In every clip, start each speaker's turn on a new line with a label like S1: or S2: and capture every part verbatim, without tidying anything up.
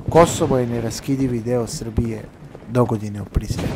S1: Kosovo je neraskidivi deo Srbije, dogodine u Prisrenu.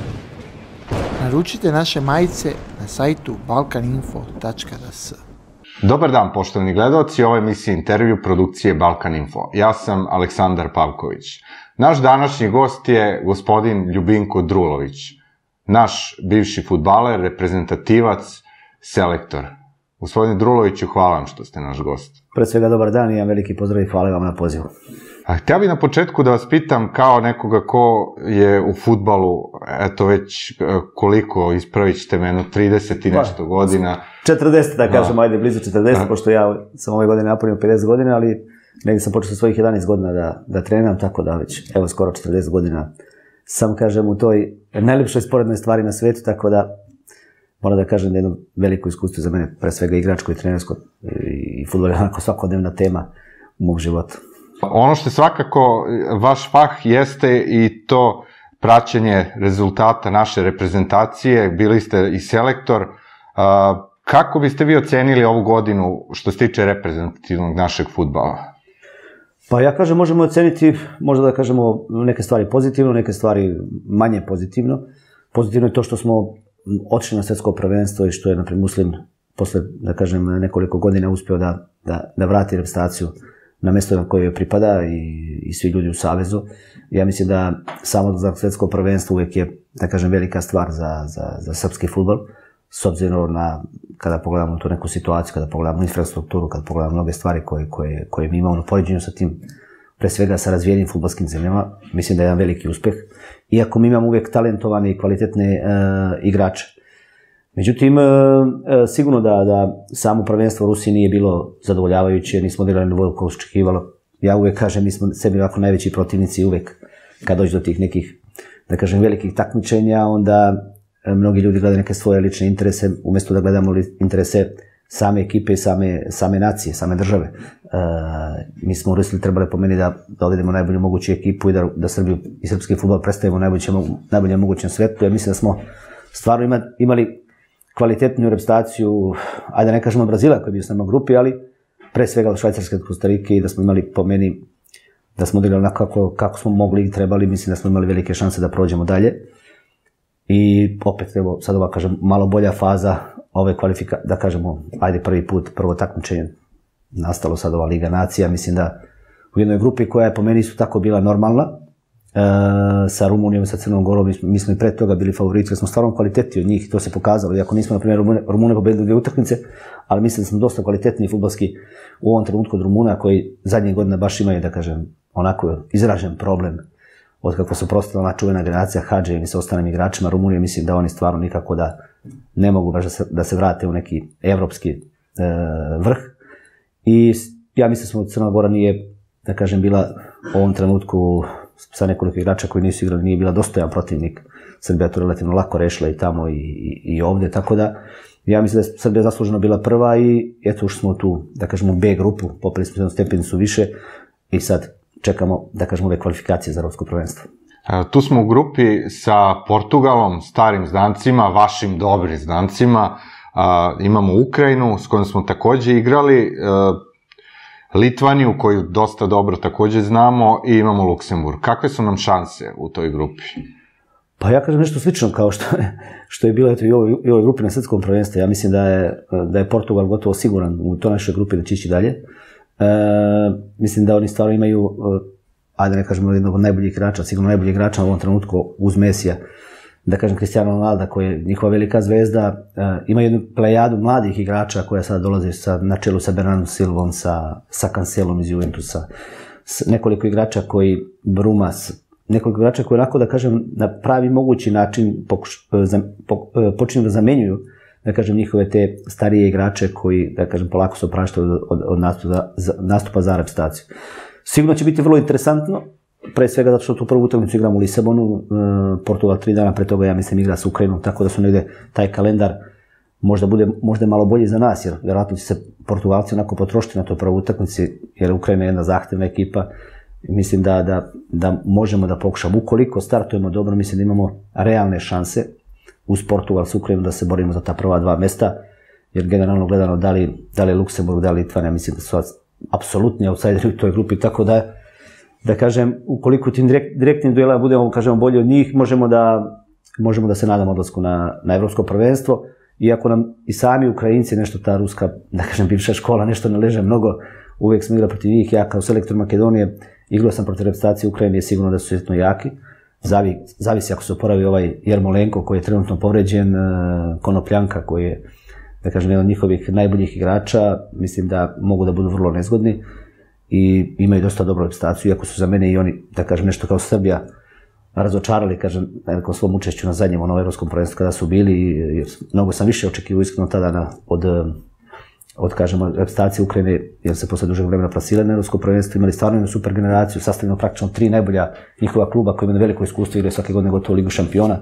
S1: Naručite naše majice na sajtu balkaninfo tačka d s.
S2: Dobar dan, poštovani gledaoci, ovo je emisija intervju produkcije Balkan Info. Ja sam Aleksandar Pavković. Naš današnji gost je gospodin Ljubinko Drulović, naš bivši fudbaler, reprezentativac, selektor. Gospodine Druloviću, hvala vam što ste naš gost.
S3: Pre svega dobar dan i jedan veliki pozdrav i hvala vam na pozivu.
S2: Htio bih na početku da vas pitam, kao nekoga ko je u fudbalu, eto već koliko, ispravit ćete me, trideset i nešto godina.
S3: četrdeset, da kažem, ajde, blizu četrdeset, pošto ja sam ove godine napunio pedeset godina, ali negdje sam počeo sa svojih jedanaest godina da treniram, tako da već, evo, skoro četrdeset godina sam, kažem, u toj najljepšoj sporednoj stvari na svetu, tako da moram da kažem da je jedno veliko iskustvo za mene, pre svega igračko i trenersko, i fudbal je onako svakodnevna tema u mog života.
S2: Ono što svakako vaš fah jeste i to praćenje rezultata naše reprezentacije, bili ste i selektor. Kako biste vi ocenili ovu godinu što se tiče reprezentativnog našeg fudbala?
S3: Pa ja kažem, možemo oceniti, možda da kažemo neke stvari pozitivno, neke stvari manje pozitivno. Pozitivno je to što smo otišli na svetsko prvenstvo i što je, naprijed, Muslim posle, da kažem, nekoliko godina uspeo da, da, da vrati reprezentaciju na mjesto na koje joj pripada i, i svi ljudi u Savezu. Ja mislim da samo za svetsko prvenstvo uvijek je, da kažem, velika stvar za, za, za srpski fudbal, s obzirom na, kada pogledamo tu neku situaciju, kada pogledamo infrastrukturu, kada pogledamo mnoge stvari koje, koje, koje mi imamo na poređenju sa tim, pre svega sa razvijenim fudbalskim zemljama, mislim da je jedan veliki uspeh. Iako mi imamo uvijek talentovane i kvalitetne e, igrače. Međutim, sigurno da, da samo prvenstvo u Rusiji nije bilo zadovoljavajuće, nismo odigrali na nivou kao se očekivalo. Ja uvek kažem, mi smo sebi ovako najveći protivnici uvek kad dođe do tih nekih, da kažem, velikih takmičenja, onda mnogi ljudi gledaju neke svoje lične interese, umjesto da gledamo interese same ekipe i same, same nacije, same države. E, mi smo u Rusiji trebali po meni da dovedemo najbolju moguću ekipu i da, da Srbiju i srpski fudbal predstavimo najbolje mogućem svetu. Ja mislim da smo stvarno ima, imali kvalitetnu reprezentaciju, ajde ne kažemo Brazila koji je bio s nama u grupi, ali pre svega od Švajcarske do Kostarike i da smo imali, po meni, da smo odigrali onako kako, kako smo mogli i trebali, mislim da smo imali velike šanse da prođemo dalje. I opet, evo, sad ova, kažem, malo bolja faza ove kvalifikacije, da kažemo, ajde prvi put, prvo takmičenje, nastalo sad ova Liga nacija, mislim da u jednoj grupi koja je po meni su tako bila normalna, E, sa Rumunijom i sa Crnom Gorom, mi, mi smo i pre toga bili favoriti, jer smo stvarno kvalitetni od njih i to se pokazalo, iako nismo, na primjer, Rumune, Rumune pobedili dvije utakmice, ali mislim da smo dosta kvalitetni fudbalski u ovom trenutku od Rumuna, koji zadnje godine baš imaju, da kažem, onako izražen problem od kako su prostala ona čuvena generacija Hadže i sa ostalim igračima Rumunije. Mislim da oni stvarno nikako da ne mogu baš da se, da se vrate u neki evropski e, vrh. I ja mislim da smo Crna Gora nije, da kažem, bila u ovom trenutku sa nekoliko igrača koji nisu igrali, nije bila dostojan protivnik. Srbija to relativno lako rešila i tamo i, i, i ovdje, tako da ja mislim da je Srbija zasluženo bila prva i eto ušli smo tu, da kažemo, B grupu, popeli smo jednu stepenicu više i sad čekamo, da kažemo, ove kvalifikacije za evropsko prvenstvo.
S2: Tu smo u grupi sa Portugalom, starim znancima, vašim dobrim znancima, imamo Ukrajinu s kojom smo takođe igrali, Litvaniju, koju dosta dobro takođe znamo, i imamo Luksemburg. Kakve su nam šanse u toj grupi?
S3: Pa ja kažem nešto slično kao što je, što je bilo eto, i u ovoj, i ovoj grupi na svetskom prvenstvu. Ja mislim da je, da je Portugal gotovo siguran u toj našoj grupi da će ići dalje. E, mislim da oni stvarno imaju, ajde ne kažemo, jednog od najboljih igrača, sigurno najboljih igrača u ovom trenutku uz Mesija, da kažem Cristiano Ronaldo, koji je njihova velika zvezda. E, ima jednu plejadu mladih igrača koja sada dolaze sa, na čelu sa Bernardom Silvom, sa, sa Cancelom iz Juventusa, s nekoliko igrača koji Brumas, nekoliko igrača koji onako, da kažem, na pravi mogući način pokuš, za, po, počinju da zamenjuju, da kažem, njihove te starije igrače koji, da kažem, polako se opraštaju od, od, od nastupa, za, nastupa za reprezentaciju. Sigurno će biti vrlo interesantno, pre svega zato što tu prvu utakmicu igramo u Lisabonu, Portugal tri dana pre toga, ja mislim, igra s Ukrajinom, tako da su negde taj kalendar možda bude možda malo bolji za nas, jer vjerojatno će se Portugalci onako potrošiti na toj prvoj utakmici, jer Ukrajina je jedna zahtevna ekipa. Mislim da, da, da možemo da pokušamo, ukoliko startujemo dobro, mislim da imamo realne šanse uz Portugal s Ukrajinom da se borimo za ta prva dva mesta, jer generalno gledano da li, da li Luksemburg, da li Litvanija, mislim da su apsolutni outsideri u toj grupi, tako da da kažem, ukoliko tim direkt, direktnim duelama budemo, kažemo, bolji od njih, možemo da, možemo da se nadamo odlasku na, na evropsko prvenstvo, iako nam i sami Ukrajinci, nešto ta ruska, da kažem, bivša škola, nešto ne leže mnogo, uvijek smo igrali protiv njih, ja kao selektor Makedonije, igrao sam protiv reprezentacije Ukrajine, je sigurno da su izuzetno jaki, Zavi, zavisi ako se oporavi ovaj Jermolenko koji je trenutno povređen, Konopljanka koji je, da kažem, jedan od njihovih najboljih igrača, mislim da mogu da budu vrlo nezgodni i imaju dosta dobru reprezentaciju, iako su za mene i oni, da kažem, nešto kao Srbija razočarali, kažem, na nekom svom učešću na zadnjem onom evropskom prvenstvu kada su bili, jer mnogo sam više očekivao iskreno tada na, od, od, kažemo, reprezentacije Ukrajine, jer se posle dužeg vremena plasirali na evropsko prvenstvo, imali stvarno jednu super generaciju, sastavljeno praktično tri najbolja njihova kluba koji imaju veliko iskustvo, igraju svake godine gotovo Ligu šampiona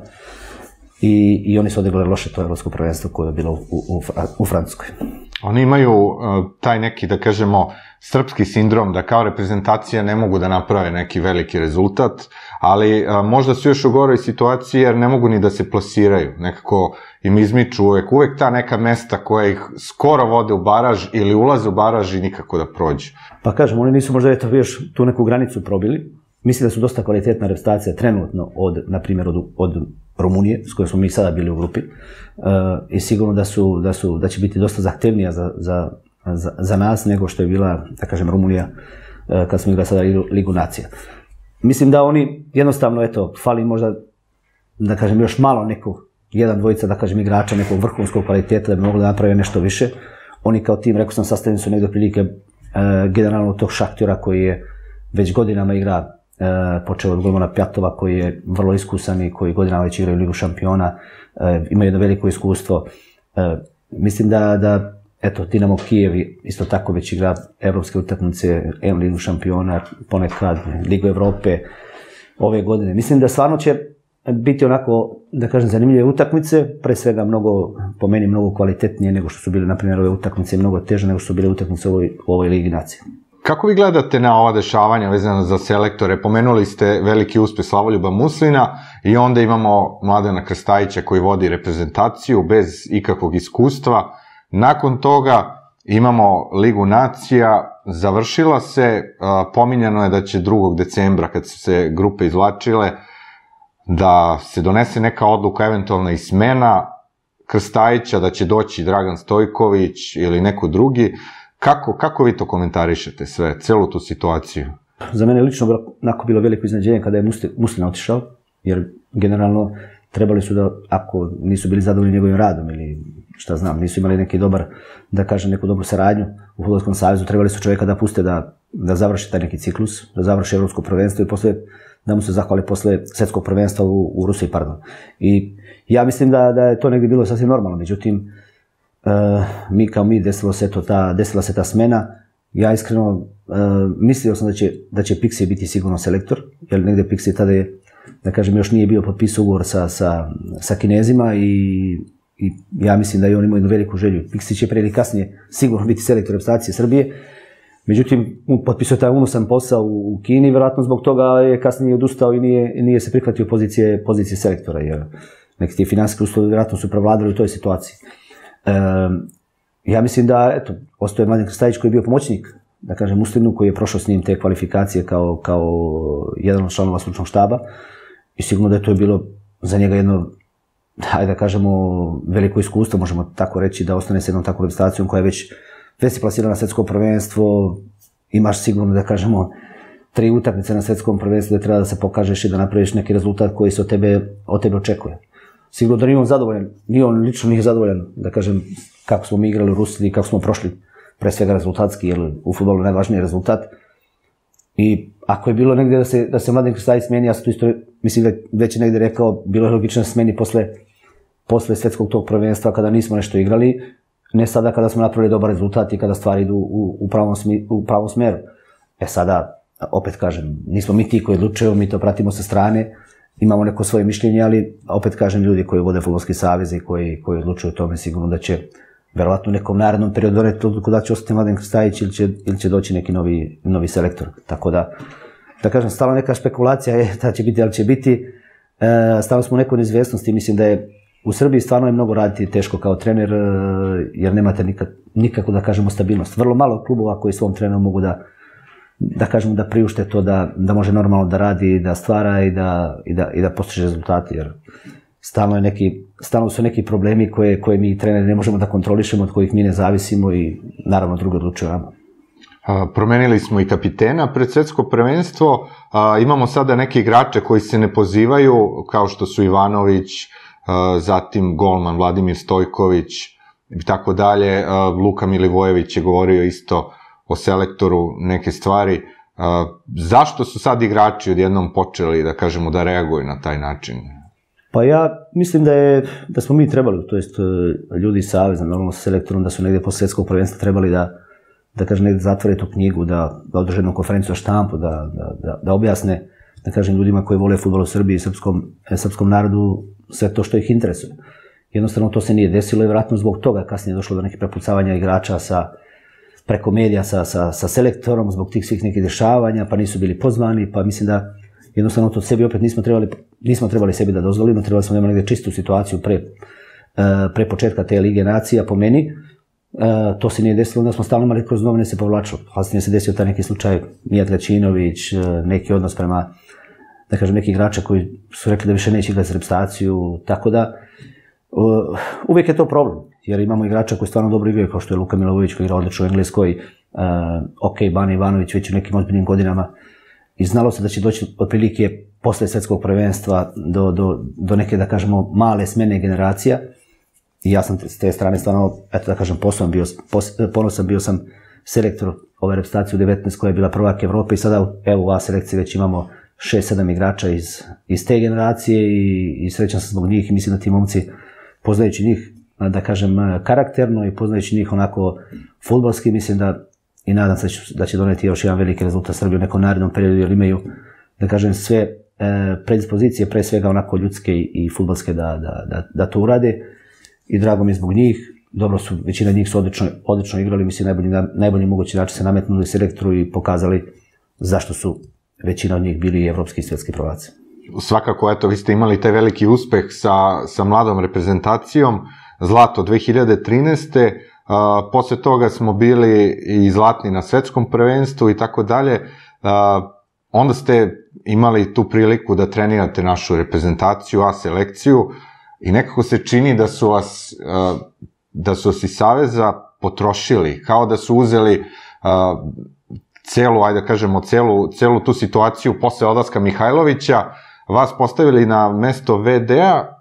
S3: i, i oni su odigrali loše to evropsko prvenstvo koje je bilo u, u, u Francuskoj.
S2: Oni imaju uh, taj neki, da kažemo, srpski sindrom, da kao reprezentacija ne mogu da naprave neki veliki rezultat, ali uh, možda su još u goroj situaciji jer ne mogu ni da se plasiraju. Nekako im izmiču uvek, uvek ta neka mesta koja ih skoro vode u baraž ili ulaze u baraž i nikako da prođu.
S3: Pa kažem, oni nisu možda eto još tu neku granicu probili. Mislim da su dosta kvalitetna reprezentacija trenutno od, na primjer, od, od Rumunije, s kojom smo mi sada bili u grupi, uh, i sigurno da, su, da, su, da će biti dosta zahtevnija za, za, za, za nas nego što je bila, da kažem, Rumunija uh, kad smo igrali sada Ligu, Ligu nacija. Mislim da oni jednostavno, eto, fali možda, da kažem, još malo nekog, jedan, dvojica, da kažem, igrača nekog vrhunskog kvaliteta da bi mogli da naprave nešto više. Oni kao tim, rekao sam, sastavljeni su negdje prilike uh, generalno tog Šahtjora koji je već godinama igra, Uh, počeo od golmana Pjatova koji je vrlo iskusan i koji godinama već igraju Ligu šampiona, uh, ima jedno veliko iskustvo. Uh, mislim da, da eto, Dinamo Kijev isto tako već igra evropske utakmice, em Ligu šampiona, ponekad Ligu Evrope ove godine. Mislim da stvarno će biti onako, da kažem, zanimljive utakmice, pre svega mnogo, po meni, mnogo kvalitetnije nego što su bile, na primjer, ove utakmice, mnogo teže nego što su bile utakmice u ovoj, u ovoj Ligi nacije.
S2: Kako vi gledate na ova dešavanja vezano za selektore? Pomenuli ste veliki uspeh Slavoljuba Muslina i onda imamo Mladena Krstajića koji vodi reprezentaciju bez ikakvog iskustva. Nakon toga imamo Ligu nacija, završila se, pominjano je da će drugog decembra, kad su se grupe izvlačile, da se donese neka odluka, eventualna i smena Krstajića, da će doći Dragan Stojković ili neko drugi. Kako, kako vi to komentarišete sve, celu tu situaciju?
S3: Za mene lično bilo, onako bilo veliko iznenađenje kada je Muslin otišao, jer generalno trebali su da, ako nisu bili zadovoljni njegovim radom ili šta znam, nisu imali neki dobar, da kažem, neku dobru saradnju u Fudbalskom savezu, trebali su čovjeka da puste da, da završi taj neki ciklus, da završi evropsko prvenstvo i posle, da mu se zahvali posle svetskog prvenstva u, u Rusiji, pardon. I ja mislim da, da je to negdje bilo sasvim normalno, međutim, Uh, mi kao mi desilo se to ta, desila se ta smena. Ja iskreno uh, mislio sam da će, da će Pixi biti sigurno selektor, jer negde Pixi tada je, da kažem, još nije bio potpisao ugovor sa, sa, sa Kinezima i, i ja mislim da je on imao jednu veliku želju. Pixi će pre ili kasnije sigurno biti selektor reprezentacije Srbije, međutim, potpisao taj unosan posao u, u Kini, vjerojatno zbog toga je kasnije odustao i nije, nije se prihvatio pozicije, pozicije selektora, jer neki ti finansijski uslovi vjerojatno su prevladali u toj situaciji. Um, ja mislim da, eto, ostao je Mladen Krstajić koji je bio pomoćnik, da kažem, Muslinu, koji je prošao s njim te kvalifikacije kao, kao jedan od članova stručnog štaba i sigurno da je to bilo za njega jedno, hajde da kažemo, veliko iskustvo, možemo tako reći, da ostane s jednom takvom reprezentacijom koja je već već se plasirala na svetsko prvenstvo, imaš sigurno, da kažemo, tri utakmice na svetskom prvenstvu da treba da se pokažeš i da napraviš neki rezultat koji se od tebe, od tebe očekuje. Sigurno da nije on zadovoljan, ni on lično nije zadovoljan, da kažem, kako smo mi igrali u Rusiji i kako smo prošli, pre svega rezultatski, jer u fudbalu je najvažniji rezultat. I ako je bilo negdje da se, da se Mladen Krstajić smeni, ja sam tu isto, mislim da već je negdje rekao, bilo je logično da se smeni posle, posle svetskog tog prvenstva kada nismo nešto igrali, ne sada kada smo napravili dobar rezultat i kada stvari idu u, u, pravom, smi, u pravom smeru. E sada, opet kažem, nismo mi ti koji odlučuju, mi to pratimo sa strane, imamo neko svoje mišljenje, ali opet kažem, ljudi koji vode Fudbalski savez i koji, koji odlučuju o tome, sigurno da će verovatno u nekom narednom periodu doneti odluku da će ostati Mladen Krstajić ili će, ili će doći neki novi, novi selektor. Tako da, da kažem, stala neka špekulacija je da će biti, ali će biti. E, stalo smo u nekoj neizvjesnosti, mislim da je u Srbiji stvarno je mnogo raditi teško kao trener, jer nemate nikak, nikako, da kažemo, stabilnost. Vrlo malo klubova koji svom treneru mogu da, da kažemo da priušte to da, da može normalno da radi, da stvara i da, i da, i da postiže rezultate, jer stalno, je neki, stalno su neki problemi koje, koje mi treneri ne možemo da kontrolišemo, od kojih mi ne zavisimo i naravno drugo odlučuje nama.
S2: Promenili smo i kapitena pred svetsko prvenstvo, imamo sada neke igrače koji se ne pozivaju, kao što su Ivanović, zatim golman Vladimir Stojković i tako dalje. Luka Milivojević je govorio isto o selektoru neke stvari. Zašto su sad igrači odjednom počeli, da kažemo, da reaguju na taj način?
S3: Pa ja mislim da je, da smo mi trebali, to jest ljudi iz Saveza, normalno sa selektorom, da su negdje posle svetskog prvenstva trebali da da kažem, negdje zatvore tu knjigu, da, da održe jednu konferenciju o štampu, da, da, da objasne, da kažem, ljudima koji vole fudbal u Srbiji i srpskom, srpskom narodu sve to što ih interesuje. Jednostavno to se nije desilo i vjerojatno zbog toga kasnije je došlo do nekih prepucavanja igrača sa, preko medija sa, sa, sa selektorom, zbog tih svih nekih dešavanja, pa nisu bili pozvani, pa mislim da jednostavno to sebi opet nismo trebali, nismo trebali sebi da dozvolimo, trebali smo da imamo negdje čistu situaciju pre, pre početka te Lige nacija, po meni. Uh, to se nije desilo, onda smo stalno imali kroz novine se povlačilo. Kasnije se desio taj neki slučaj Mijat Gaćinović, uh, neki odnos prema, da kažem, neki igrača koji su rekli da više neće igrati reprezentaciju, tako da uh, uvijek je to problem, jer imamo igrača koji stvarno dobro igraju, kao što je Luka Milivojević koji igra odlično u Engleskoj, uh, ok, Bane Ivanović već u nekim ozbiljnim godinama i znalo se da će doći otprilike posle svetskog prvenstva do, do, do neke, da kažemo, male smjene generacija. I ja sam s te strane stvarno, eto da kažem, ponosan bio, ponosan bio sam selektor ove reprezentacije u devetnaest koja je bila prvak Evrope i sada evo u ova selekciji već imamo šest sedam igrača iz, iz te generacije i, i srećan sam zbog njih i mislim da ti momci, poznajući njih, da kažem, karakterno i poznajući njih onako fudbalski, mislim da i nadam se da će, da će doneti još jedan veliki rezultat Srbije u nekom narednom periodu, jer imaju, da kažem, sve e, predispozicije, pre svega onako ljudske i, i fudbalske da, da, da, da to urade. I drago mi je zbog njih, dobro su, većina njih su odlično, odlično igrali, mislim najbolji, najbolji mogući način se nametnuli selektoru i pokazali zašto su većina od njih bili evropski i svjetski prvaci.
S2: Svakako, eto, vi ste imali taj veliki uspeh sa, sa mladom reprezentacijom, zlato dve hiljade trinaeste. Uh, posle toga smo bili i zlatni na svetskom prvenstvu i tako dalje. Onda ste imali tu priliku da trenirate našu reprezentaciju, A selekciju. I nekako se čini da su vas, da su vas iz Saveza potrošili, kao da su uzeli celu, ajde da kažemo, celu, celu tu situaciju posle odlaska Mihajlovića, vas postavili na mesto ve de-a,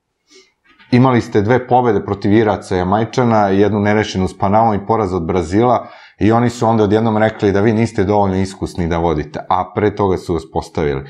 S2: imali ste dve pobede protiv Iraca i Jamajčana, jednu nerešenu s Panamom i poraz od Brazila i oni su onda odjednom rekli da vi niste dovoljno iskusni da vodite, a pre toga su vas postavili.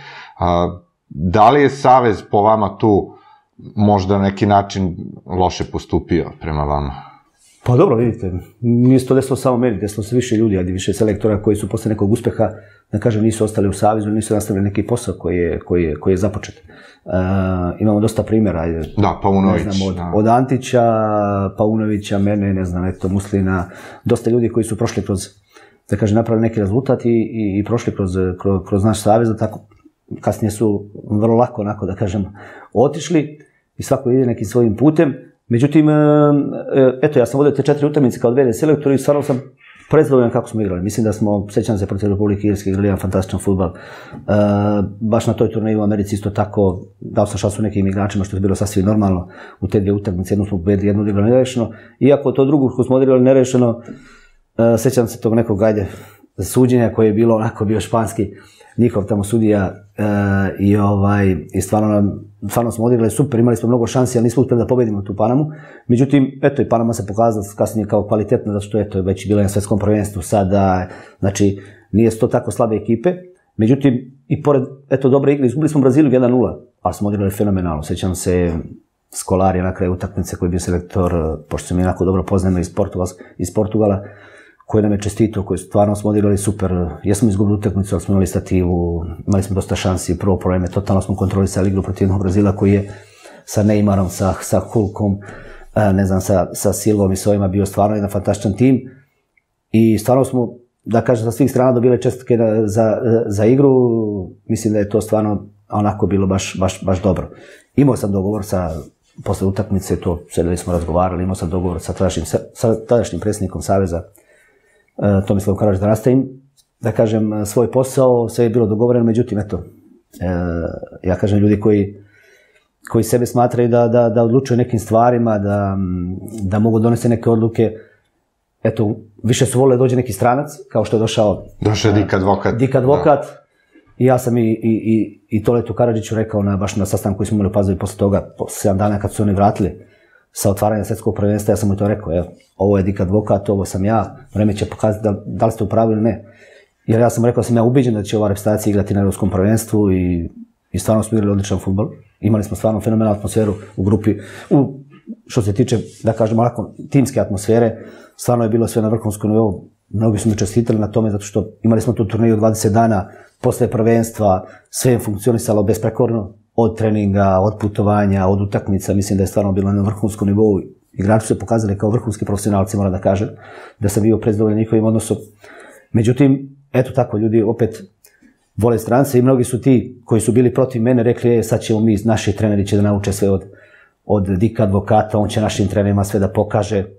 S2: Da li je Savez po vama tu možda na neki način loše postupio prema vama?
S3: Pa dobro, vidite, nije se to desilo samo meni, desilo se više ljudi, ali više selektora koji su posle nekog uspeha, da kažem, nisu ostali u Savezu, nisu nastavili neki posao koji je, koji je, koji je započet. Uh, imamo dosta primjera.
S2: Da, Paunović.
S3: Ne znam, od,
S2: da.
S3: od Antića, Paunovića, mene, ne znam, eto, Muslina, dosta ljudi koji su prošli kroz, da kažem, napravili neki rezultat i, i, i prošli kroz, kroz, kroz naš Savez, da tako, kasnije su vrlo lako, onako, da kažem, otišli i svako ide nekim svojim putem. Međutim, eto, ja sam vodio te četiri utakmice kao ve de selektor i stvarno sam prezadovoljan kako smo igrali. Mislim da smo, sećam se, protiv Republike Irske igrali jedan fantastičan fudbal. E, baš na toj turneji u Americi isto tako, dao sam šansu nekim igračima, što je bilo sasvim normalno u te dvije utakmice. Jednu smo pobedili, jednu odigrali nerešeno. Iako to drugu koju smo odigrali nerešeno, e, sećam se tog nekog, ajde, suđenja koje je bilo onako bio španski, njihov tamo sudija e, i, ovaj, i stvarno, nam, stvarno smo odigrali super, imali smo mnogo šansi, ali nismo uspjeli da pobedimo tu Panamu. Međutim, eto i Panama se pokazala kasnije kao kvalitetna, zato što eto, već je bila na svjetskom prvenstvu sada, znači nije to tako slabe ekipe. Međutim, i pored eto, dobre igre, izgubili smo Brazilu jedan nula, ali smo odigrali fenomenalno. Sjećam se Scolari na kraju utakmice koji je bio selektor, pošto se mi onako dobro poznajemo iz, Portugal, iz Portugala, koji nam je čestito, koji stvarno smo odigrali super. Jesmo izgubili utakmicu, ali smo imali stativu, imali smo dosta šansi, prvo probleme, totalno smo kontrolisali igru protiv jednog Brazila koji je sa Neymarom, sa, sa Hulkom, ne znam, sa, sa Silvom i s ovima bio stvarno jedan fantastičan tim. I stvarno smo, da kažem, sa svih strana dobili čestitke za, za igru. Mislim da je to stvarno onako bilo baš, baš, baš dobro. Imao sam dogovor sa, posle utakmice, to sedeli smo razgovarali, imao sam dogovor sa tadašnjim, sa tadašnjim predsjednikom Saveza, Tomislavom Karađ da nastavim da kažem, svoj posao, sve je bilo dogovoreno, međutim, eto, ja kažem, ljudi koji, koji sebe smatraju da, da, da odlučuju nekim stvarima, da, da mogu donesti neke odluke, eto, više su volili da dođe neki stranac, kao što je došao...
S2: Došao je Dik Advokat.
S3: Dik Advokat. I ja sam i, i, i, i Toletu Karadžiću rekao, na, baš na sastanku koji smo imali u Pazovi posle toga, posle sedam dana kad su oni vratili sa otvaranja svjetskog prvenstva, ja sam mu to rekao, evo, ovo je Dik Advokat, ovo sam ja, vreme će pokazati da, da li ste u pravu ili ne. Jer ja sam rekao da sam ja ubiđen da će ova reprezentacija igrati na Evropskom prvenstvu i, i stvarno smo igrali odličan fudbal. Imali smo stvarno fenomenalnu atmosferu u grupi, u, što se tiče, da kažem, ovako, timske atmosfere, stvarno je bilo sve na vrhunskom nivou. Mnogi su mi čestitali na tome zato što imali smo tu turneju dvadeset dana posle prvenstva, sve je funkcionisalo besprekorno, od treninga, od putovanja, od utakmica, mislim da je stvarno bilo na vrhunskom nivou. Igrači su se pokazali kao vrhunski profesionalci, moram da kažem, da sam bio prezadovoljan njihovim odnosom. Međutim, eto tako, ljudi opet vole strance i mnogi su ti koji su bili protiv mene rekli, e, sad ćemo mi, naši treneri će da nauče sve od, od Dika Advokata, on će našim trenerima sve da pokaže, e,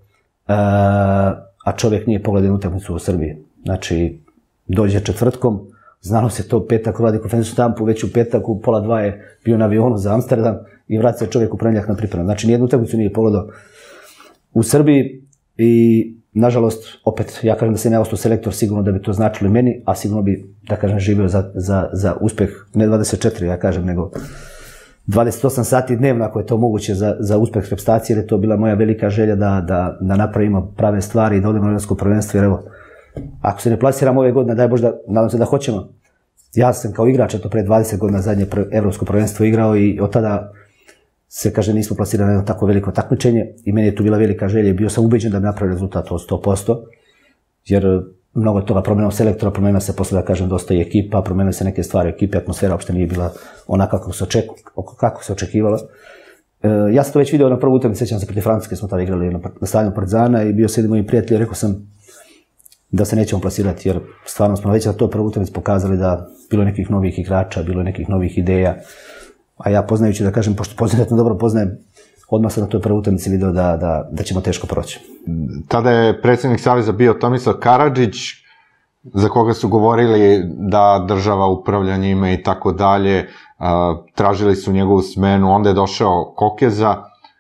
S3: a čovjek nije pogledao utakmicu u Srbiji. Znači, dođe četvrtkom, znalo se to, petak radi konferenciju štampu, već u petak u pola dva je bio na avionu za Amsterdam i vraća se čovjek u ponedjeljak na pripremu. Znači, nijednu utakmicu nije pogledao u Srbiji i nažalost, opet, ja kažem da sam ja ostao selektor, sigurno da bi to značilo i meni, a sigurno bi, da kažem, živio za, za, za uspjeh, ne dvadeset četiri, ja kažem, nego dvadeset osam sati dnevno, ako je to moguće za, za uspjeh reprezentacije, jer je to bila moja velika želja da, da, da napravimo prave stvari i da odemo na Evropsko prvenstvo, jer evo, ako se ne plasiramo ove godine, daj Bože da, nadam se da hoćemo. Ja sam kao igrač, eto, pre dvadeset godina zadnje Evropsko prvenstvo igrao i od tada se, kaže, nismo plasirali na jedno tako veliko takmičenje i meni je tu bila velika želja i bio sam ubeđen da bi napravio rezultat od sto posto, jer mnogo je toga promenilo selektora, promenilo se posle, da kažem, dosta i ekipa, promenilo se neke stvari ekipe, atmosfera uopšte nije bila ona kako se, očeku, kako se očekivala. E, ja sam to već vidio na prvu utakmicu, sećam se protiv Francuske, smo tada igrali na, na stadionu Partizana i bio sam jedan mojim prijatelj, rekao sam da se nećemo plasirati, jer stvarno smo već na toj prvoj utakmici pokazali da bilo nekih novih igrača, bilo nekih novih ideja. A ja poznajući, da kažem, pošto poznajetno dobro poznajem, odmah sam na toj prvoj utakmici video da, da, da ćemo teško proći.
S2: Tada je predsjednik Saveza bio Tomislav Karadžić, za koga su govorili da država upravlja njime i tako dalje. Tražili su njegovu smenu, onda je došao Kokeza.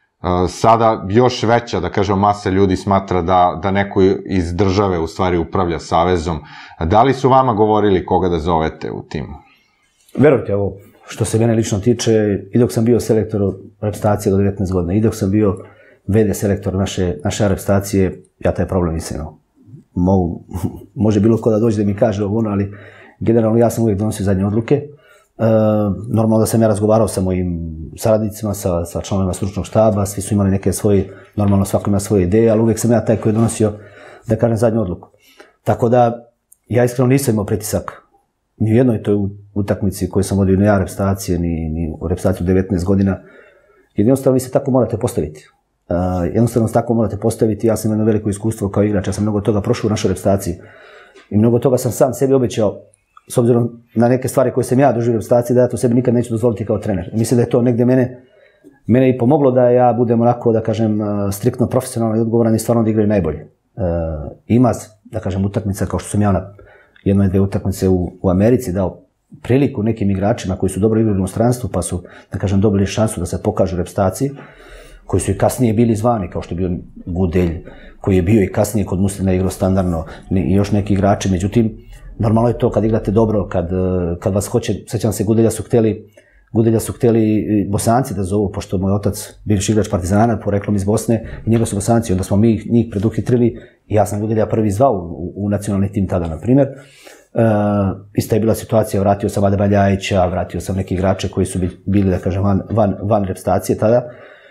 S2: Sada još veća, da kažem, masa ljudi smatra da, da neko iz države u stvari upravlja Savezom. Da li su vama govorili koga da zovete u timu?
S3: Verujte, ovo, što se mene lično tiče, i dok sam bio selektor reprezentacije do devetnaest godina, i dok sam bio ve de selektor naše, naše reprezentacije, ja taj problem nisam imao. Mogu, može bilo ko da dođe da mi kaže ovo ono, ali generalno ja sam uvijek donosio zadnje odluke. E, normalno da sam ja razgovarao sa mojim saradnicima, sa, sa članovima stručnog štaba, svi su imali neke svoje, normalno svako ima svoje ideje, ali uvijek sam ja taj koji je donosio, da kažem, zadnju odluku. Tako da, ja iskreno nisam imao pritisak ni u jednoj toj utakmici koju sam vodio, ni ja reprezentacije, ni, ni u reprezentaciju devetnaest godina. Jednostavno vi se tako morate postaviti. Uh, jednostavno se tako morate postaviti. Ja sam imao veliko iskustvo kao igrač, ja sam mnogo toga prošao u našoj reprezentaciji. I mnogo toga sam sam sebi obećao, s obzirom na neke stvari koje sam ja doživio u reprezentaciji, da ja to sebi nikad neću dozvoliti kao trener. Mislim da je to negdje mene, mene i pomoglo da ja budem onako, da kažem, striktno profesionalan i odgovoran i stvarno da igraju najbolje. Uh, ima, da kažem, utakmica kao što sam ja na jednoj dve utakmice u, u Americi dao priliku nekim igračima koji su dobro igrali u inostranstvu, pa su, da kažem, dobili šansu da se pokažu u reprezentaciji, koji su i kasnije bili zvani, kao što je bio Gudelj, koji je bio i kasnije kod Muslina igrao standardno, i još neki igrači. Međutim, normalno je to kad igrate dobro, kad, kad vas hoće, sećam se, Gudelja su hteli, Gudelja su hteli Bosanci da zovu, pošto moj otac, bivši igrač Partizana, poreklom iz Bosne, i njega su Bosanci, onda smo mi njih preduhitrili i ja sam Gudelja prvi zvao u, u nacionalni tim tada, na primjer. Uh, ista je bila situacija, vratio sam Adema Ljajića, vratio sam neke igrače koji su bili, da kažem, van, van, van reprezentacije tada.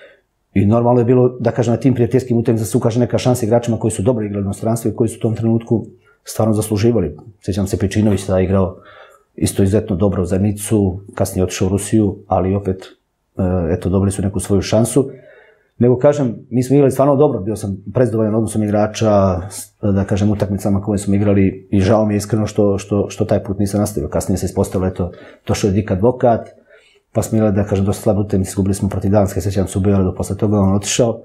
S3: I normalno je bilo, da kažem, na tim prijateljskim utakmicama da se ukaže neka šansa igračima koji su dobro igrali u inostranstvu i koji su u tom trenutku stvarno zasluživali. Sjećam se, Pečinović tada igrao isto izuzetno dobro za Nicu, kasnije otišao u Rusiju, ali opet, eto, dobili su neku svoju šansu. Nego, kažem, mi smo igrali stvarno dobro, bio sam prezadovoljan odnosom igrača, da kažem, utakmicama koje smo igrali i žao mi je iskreno što, što, što taj put nisam nastavio. Kasnije se ispostavilo, eto, došao je Dik Advokat, pa smo igrali, da kažem, dosta slabu utakmicu, izgubili smo protiv Danske, sećam se u Beogradu, posle toga on otišao,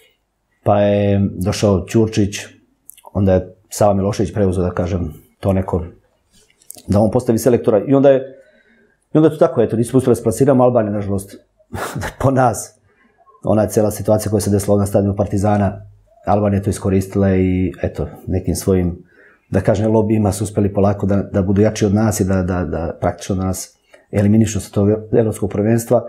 S3: pa je došao Ćurčić, onda je Sava Milošević preuzeo, da kažem, to neko da on postavi selektora i onda je, i onda je to tako, eto, nismo uspjeli se plasiramo, Albanija, nažalost, po nas, ona je cijela situacija koja se desila na stadionu Partizana, Albanija je to iskoristila i eto, nekim svojim, da kažem, lobijima su uspjeli polako da, da budu jači od nas i da, da, da praktično da nas eliminišu sa tog evropskog prvenstva.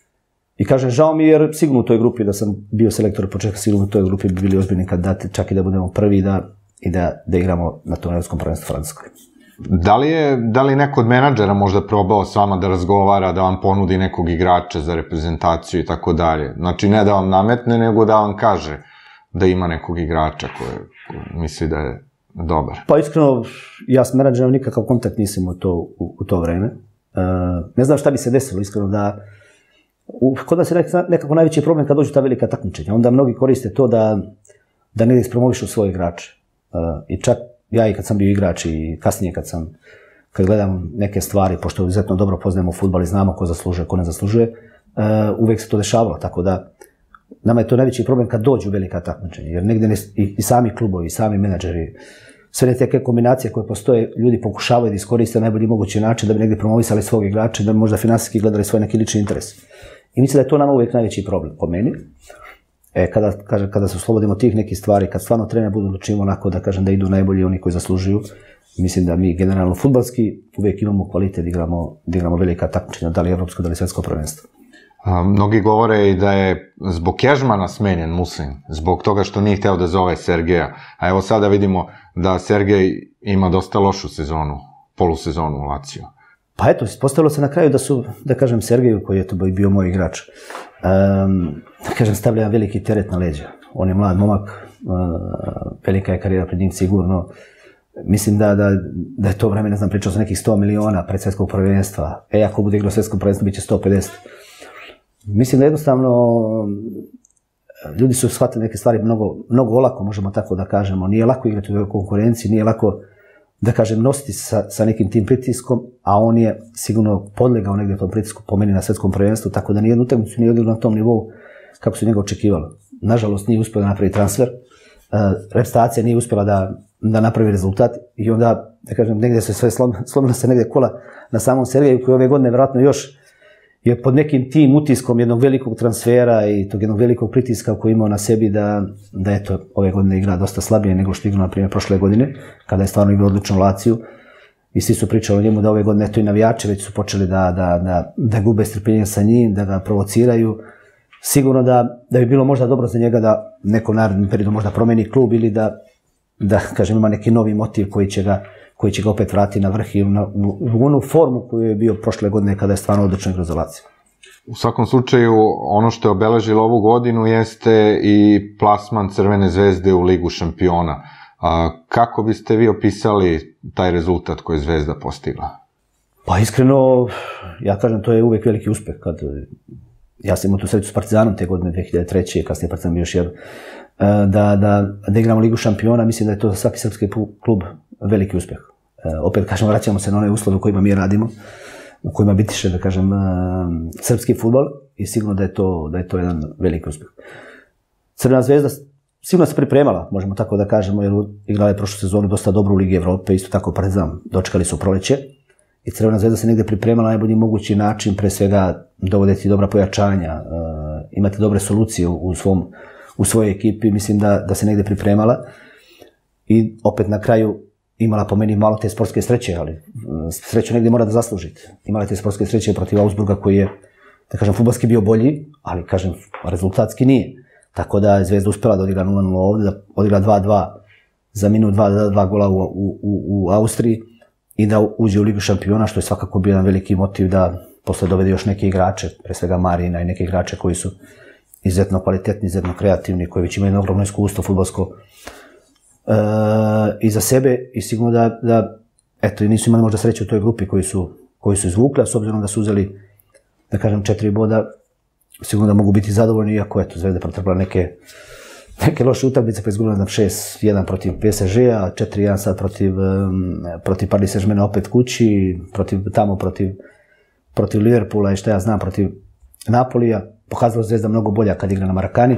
S3: I kažem, žao mi jer sigurno u toj grupi, da sam bio selektor početka, sigurno u toj grupi bi bili ozbiljni kandidati, čak i da budemo prvi da, i da, da igramo na tom evropskom prvenstvu Francuskoj.
S2: Da li je, da li neko od menadžera možda probao s vama da razgovara, da vam ponudi nekog igrača za reprezentaciju i tako dalje? Znači ne da vam nametne, nego da vam kaže da ima nekog igrača koji misli da je dobar.
S3: Pa iskreno, ja s menadžerom nikakav kontakt nisam u to, u, u to vreme. Uh, ne znam šta bi se desilo, iskreno, da u, kod nas je nekako najveći problem kad dođu ta velika takmičenja. Onda mnogi koriste to da, da negdje ispromovišu svoje igrače. Uh, I čak ja i kad sam bio igrač i kasnije kad sam, kad gledam neke stvari, pošto izuzetno dobro poznajemo fudbal i znamo ko zaslužuje, ko ne zaslužuje, uh, uvijek se to dešavalo, tako da nama je to najveći problem kad dođu velika takmičenja, jer negdje ne, i, i sami klubovi, i sami menadžeri, sve te kombinacije koje postoje, ljudi pokušavaju da iskoriste na najbolji mogući način da bi negdje promovisali svog igrača, da bi možda finansijski gledali svoj neki lični interes. I mislim da je to nama uvijek najveći problem, po meni. E, kada, kaže, kada se oslobodimo tih nekih stvari, kad stvarno trener budu odlučivati onako da kažem da idu najbolji oni koji zaslužuju, mislim da mi generalno fudbalski uvijek imamo kvalitet da igramo, da igramo velika takmičenja, da li evropsko, da li svjetsko prvenstvo.
S2: A, mnogi govore i da je zbog Kežmana smenjen Muslin, zbog toga što nije hteo da zove Sergeja. A evo sada vidimo da Sergej ima dosta lošu sezonu, polusezonu u Laziju.
S3: Pa eto, postavilo se na kraju da su, da kažem, Sergeju, koji je to bio moj igrač, um, da kažem, stavlja veliki teret na leđa. On je mlad momak, uh, velika je karijera pred njim sigurno. Mislim da, da, da je to vreme, ne znam, pričao sam nekih sto miliona pred svjetskog prvenstva. E, ako bude igrao svjetsko prvenstvo, bit će sto pedeset. Mislim da jednostavno ljudi su shvatili neke stvari mnogo, mnogo olako, možemo tako da kažemo. Nije lako igrati u ovoj konkurenciji, nije lako, da kažem, nositi sa, sa nekim tim pritiskom, a on je sigurno podlegao negdje tom pritisku po meni na svjetskom prvenstvu, tako da nijednu utakmicu nije odigrao na tom nivou kako se njega očekivalo. Nažalost, nije uspjela da napravi transfer, uh, reprezentacija nije uspjela da, da napravi rezultat i onda, da kažem, negdje se sve slom, slomila se negdje kola na samom Sergeju koji ove godine vjerojatno još je pod nekim tim utiskom jednog velikog transfera i tog jednog velikog pritiska koji je imao na sebi da, da eto, ove godine igra dosta slabije nego što igrao, na primjer, prošle godine, kada je stvarno igrao odličnu Laziju. I svi su pričali o njemu da ove godine eto i navijači već su počeli da, da, da, da gube strpljenje sa njim, da ga provociraju. Sigurno da, da bi bilo možda dobro za njega da nekom narednom periodu možda promeni klub ili da, da kažem, ima neki novi motiv koji će ga koji će ga opet vratiti na vrh i na, u, u onu formu koju je bio prošle godine kada je stvarno odlično igrao za Lazio.
S2: U svakom slučaju, ono što je obeležilo ovu godinu jeste i plasman Crvene zvezde u Ligu šampiona. A, kako biste vi opisali taj rezultat koji je Zvezda postigla?
S3: Pa iskreno, ja kažem, to je uvijek veliki uspeh. Kad, ja sam imao tu sreću s Partizanom te godine dve hiljade treće. kasnije Partizan bio još jedan. Da, da, da igramo Ligu šampiona, mislim da je to za svaki srpski klub veliki uspjeh. E, opet, kažem, vraćamo se na one uslove u kojima mi radimo, u kojima bitiše, da kažem, srpski fudbal i sigurno da je to, da je to jedan veliki uspjeh. Crvena zvezda sigurno se pripremala, možemo tako da kažemo, jer igrala je prošlu sezonu dosta dobro u Ligi Evrope, isto tako Partizan, dočekali su proleće i Crvena zvezda se negdje pripremala na najbolji mogući način, pre svega dovoditi dobra pojačanja, e, imati dobre solucije u, u, svom, u svojoj ekipi, mislim da, da se negdje pripremala i opet na kraju imala po meni malo te sportske sreće, ali sreću negdje mora da zaslužite. Imala te sportske sreće protiv Augsburga koji je, da kažem, fudbalski bio bolji, ali, kažem, rezultatski nije. Tako da je Zvezda uspjela da odigra nula nula ovdje, da odigra dva dva za minut dva, da dva gola u, u, u, u Austriji i da uđe u Ligu šampiona, što je svakako bio jedan veliki motiv da posle dovede još neke igrače, pre svega Marina i neke igrače koji su izuzetno kvalitetni, izuzetno kreativni, koji već imaju jedno ogromno iskustvo fudbalsko Uh, i za sebe i sigurno da, da eto, nisu imali možda sreće u toj grupi koji su, koji su izvukli, a s obzirom da su uzeli, da kažem, četiri boda, sigurno da mogu biti zadovoljni, iako eto, Zvezda pretrpela neke, neke loše utakmice, pa izgubila nam šest jedan protiv P S G-a, četiri jedan sad protiv, um, protiv Paris Saint-Germaina opet kući, protiv, tamo protiv, protiv Liverpoola i šta ja znam, protiv Napolija. Pokazala Zvezda mnogo bolja kad igra na Marakani.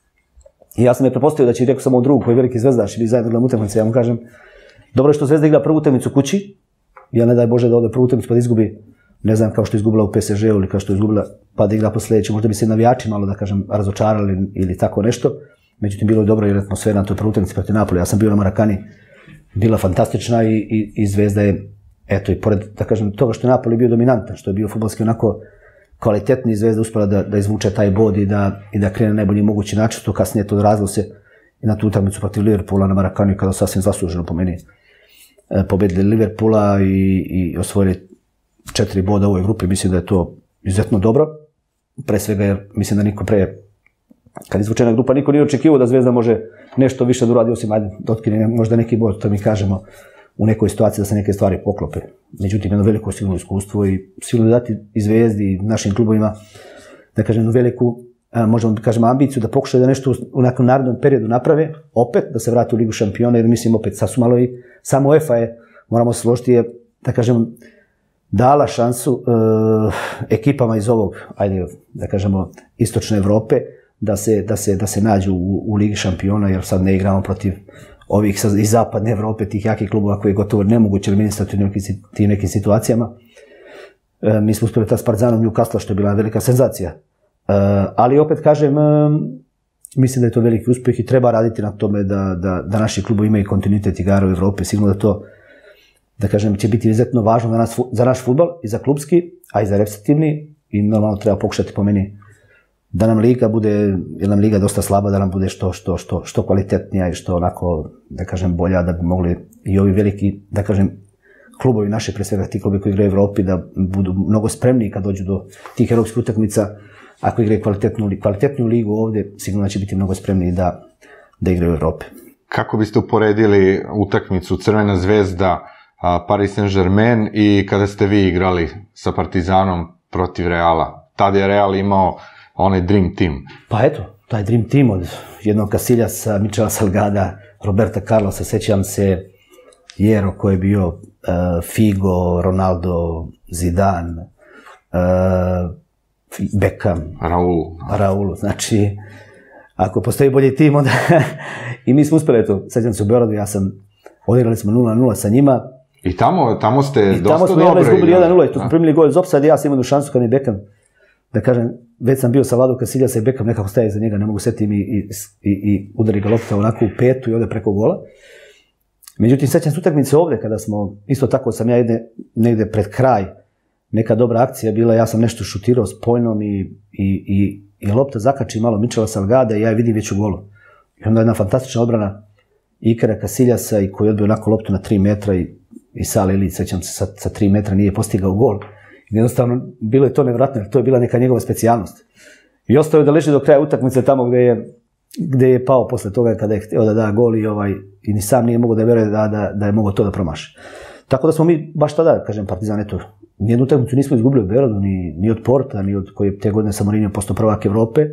S3: I ja sam je prepostavio da će, rekao sam u drugu koji je veliki zvezdaš i bi zajedno gledam utakmice, ja mu kažem, dobro je što Zvezda igra prvu utakmicu kući, ja ne daj Bože da ode prvu utakmicu pa da izgubi, ne znam, kao što je izgubila u P S G-u ili kao što je izgubila pa da igra po sljedeće, možda bi se navijači malo, da kažem, razočarali ili tako nešto. Međutim, bilo je dobro jer atmosfera na toj prvoj utakmici protiv Napolija. Ja sam bio na Marakani, bila fantastična i, i, i Zvezda je, eto, i pored, da kažem, toga što je Napoli bio dominantan, što je bio fudbalski onako kvalitetni, Zvezda uspjela da, da izvuče taj bod i da, i da krene na najbolji mogući način, to kasnije to odrazilo se i na tu utakmicu protiv Liverpoola na Marakani, kada sasvim zasluženo po meni pobedili Liverpoola i, i osvojili četiri boda u ovoj grupi. Mislim da je to izuzetno dobro, pre svega jer mislim da niko pre, kad izvučena grupa, niko nije očekivao da Zvezda može nešto više da uradi, osim ajde, da otkrije možda neki bod, to mi kažemo, u nekoj situaciji da se neke stvari poklope. Međutim, jedno veliko sigurno iskustvo i sigurno dati i Zvezdi i našim klubovima, da kažem, jednu veliku, možemo da kažemo, ambiciju da pokušaju da nešto u nekom narednom periodu naprave, opet da se vrati u Ligu šampiona, jer mislim opet sad su malo i samo UEFA je, moramo se složiti, je, da kažem, dala šansu uh, ekipama iz ovog, ajde, da kažemo, istočne Evrope, da se, da se, da se nađu u, u Ligi šampiona, jer sad ne igramo protiv ovih iz zapadne Evrope, tih jakih klubova koji je gotovo nemoguće eliminisati u nekim, tim nekim situacijama. E, mi smo uspjeli ta s Partizanom Newcastle, što je bila velika senzacija. E, ali opet kažem, e, mislim da je to veliki uspjeh i treba raditi na tome da, da, da naši klubovi imaju kontinuitet igara u Evropi. Sigurno da to, da kažem, će biti izuzetno važno za, nas, za naš fudbal i za klubski, a i za reprezentativni, i normalno treba pokušati po meni da nam liga bude, jer nam liga dosta slaba, da nam bude što, što, što, što kvalitetnija i što onako, da kažem, bolja, da bi mogli i ovi veliki, da kažem, klubovi naše, pre svega ti klubi koji igraju u Evropi, da budu mnogo spremniji kad dođu do tih europskih utakmica. Ako igraju kvalitetnu, kvalitetnu ligu ovdje, sigurno će biti mnogo spremniji da, da igraju u Evropi.
S2: Kako biste uporedili utakmicu Crvena zvezda, Paris Saint-Germain i kada ste vi igrali sa Partizanom protiv Reala? Tada je Real imao onaj Dream Team.
S3: Pa eto, taj Dream Team od jednog Casiljasa, Michela Salgada, Roberta Carlosa, sećam se Jero koji je bio uh, Figo, Ronaldo, Zidane, uh, Beckham,
S2: Raul.
S3: Raul, znači, ako postoji bolji tim, onda i mi smo uspjeli, eto, sećam se u Beogradu, ja sam, odigrali smo nula nula sa njima.
S2: I tamo, tamo ste
S3: I
S2: dosta
S3: tamo smo
S2: dobro
S3: izgubili jedan nula i tu smo primili gol iz opside, ja sam imao šansu kad mi Beckham, da kažem, već sam bio sa Vladom Casiljasa i Beckham nekako staje iza njega, ne mogu setiti mi i, i, i udari ga lopta onako u petu i ode preko gola. Međutim, sećam se utakmice ovdje kada smo, isto tako sam ja ide, negdje pred kraj, neka dobra akcija bila, ja sam nešto šutirao s pojnom i, i, i, i lopta zakači malo Michela Salgada i ja je vidim već u golu. I onda jedna fantastična odbrana Ikara Casiljasa i koji je odbio onako loptu na tri metra i, i Sale Ilić, sećam se, sa, sa tri metra nije postigao gol. Jednostavno, bilo je to nevjerojatno, jer to je bila neka njegova specijalnost. I ostao je da leži do kraja utakmice tamo gdje je, gdje je pao posle toga kada je htio da da gol i, ovaj, i ni sam nije mogao da veruje da, da, da je mogao to da promaši. Tako da smo mi baš tada, kažem, Partizan, eto, nijednu utakmicu nismo izgubili u Beogradu, ni, ni od Porta, ni od koje te godine sa Mourinhom postao prvak Evrope.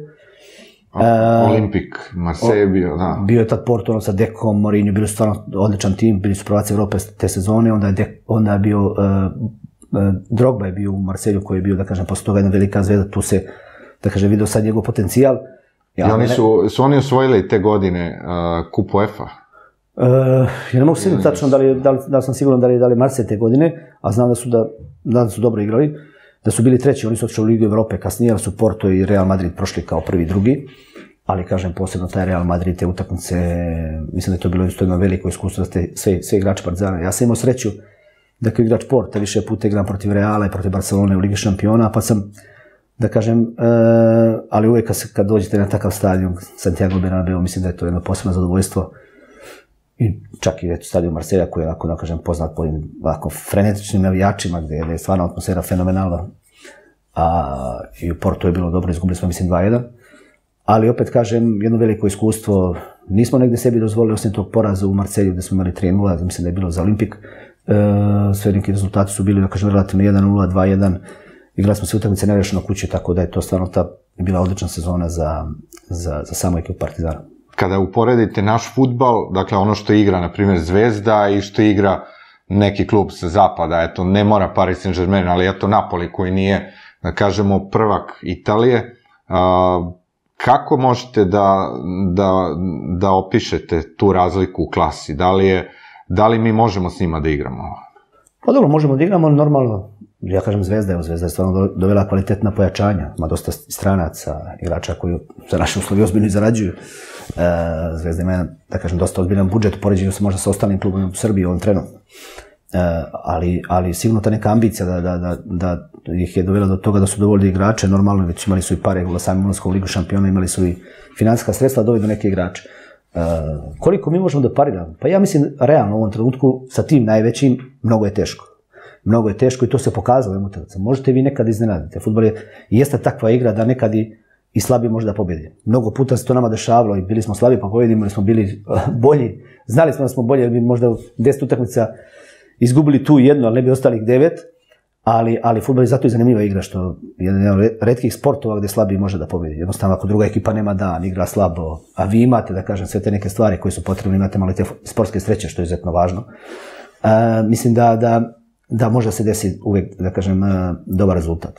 S2: Olimpik, Marseille bio, da.
S3: Bio je tad Porto, ono sa Dekom, Mourinho, bili su stvarno odličan tim, bili su prvaci Evrope te sezone, onda je, de, onda je bio... Uh, Drogba je bio u Marselju koji je bio, da kažem, posle toga jedna velika zvezda, tu se, da kažem, vidio sad njegov potencijal.
S2: Ja, I oni su, su oni osvojili te godine uh, kup UEFA?
S3: Uh, ja ne mogu se sigurno tačno da li, da, li, da li sam siguran da li, da li Marselj te godine, a znam da su, da, da su dobro igrali, da su bili treći, oni su otišli u Ligu Evrope kasnije, ali su Porto i Real Madrid prošli kao prvi i drugi, ali kažem, posebno taj Real Madrid, te utakmice, mislim da je to bilo isto jedno veliko iskustvo da ste sve, sve igrači Partizana. Ja sam imao sreću da kao igrač Porta više puta igram protiv Reala i protiv Barcelone u Ligi šampiona, pa sam, da kažem, uh, ali uvijek kad, kad dođete na takav stadion, Santiago Bernabeu, mislim da je to jedno posebno zadovoljstvo. I čak i stadion Marselja koji je, onako, da kažem, poznat po ovako frenetičnim navijačima, gdje je stvarno atmosfera fenomenalna. A i u Portu je bilo dobro, izgubili smo, mislim, dva jedan. Ali opet kažem, jedno veliko iskustvo, nismo negdje sebi dozvolili, osim tog poraza u Marselju gdje smo imali tri nula, mislim da je bilo za Olimpik. Uh, sve neki rezultati su bili, da kažem, relativno jedan nula, dva jedan. Igrali smo se utakmice nerešeno kući, tako da je to stvarno ta bila odlična sezona za, za, za samu ekipu Partizana.
S2: Kada uporedite naš fudbal, dakle ono što igra, na primjer, Zvezda i što igra neki klub sa zapada, eto, ne mora Paris Saint-Germain, ali eto Napoli koji nije, da kažemo, prvak Italije, uh, kako možete da, da, da opišete tu razliku u klasi? Da li je Da li mi možemo s njima da igramo?
S3: Pa dobro, možemo da igramo normalno. Ja kažem Zvezda, evo Zvezda je stvarno dovela kvalitetna pojačanja, ima dosta stranaca, igrača koji za naše uslovi ozbiljno i zarađuju. E, Zvezda ima, da kažem, dosta ozbiljan budžet u poređenju sa možda sa ostalim klubom u Srbiji u ovom trenutno. E, ali, ali sigurno ta neka ambicija da, da, da, da ih je dovela do toga da su dovoljni igrače, normalno već imali su i pare u samim ulaskom u Ligu šampiona, imali su i financijska sredstva da doveli do neke igrače. E, koliko mi možemo da pariramo? Pa ja mislim, realno u ovom trenutku sa tim najvećim mnogo je teško. Mnogo je teško i to se pokazalo u utakmici. Možete vi nekad iznenaditi. Fudbal je jeste takva igra da nekad i, i slabi može da pobedi. Mnogo puta se to nama dešavalo i bili smo slabi pa pobedimo, ili smo bili bolji. Znali smo da smo bolji, jer bi možda u deset utakmica izgubili tu jednu, ali ne bi ostalih devet. Ali, ali fudbal je zato i zanimljiva igra, što je jedan od retkih sportova gdje slabi može da pobedi. Jednostavno, ako druga ekipa nema dan, igra slabo, a vi imate, da kažem, sve te neke stvari koje su potrebne, imate malo te sportske sreće, što je izuzetno važno. Uh, mislim da, da da može se desi uvijek, da kažem, dobar rezultat.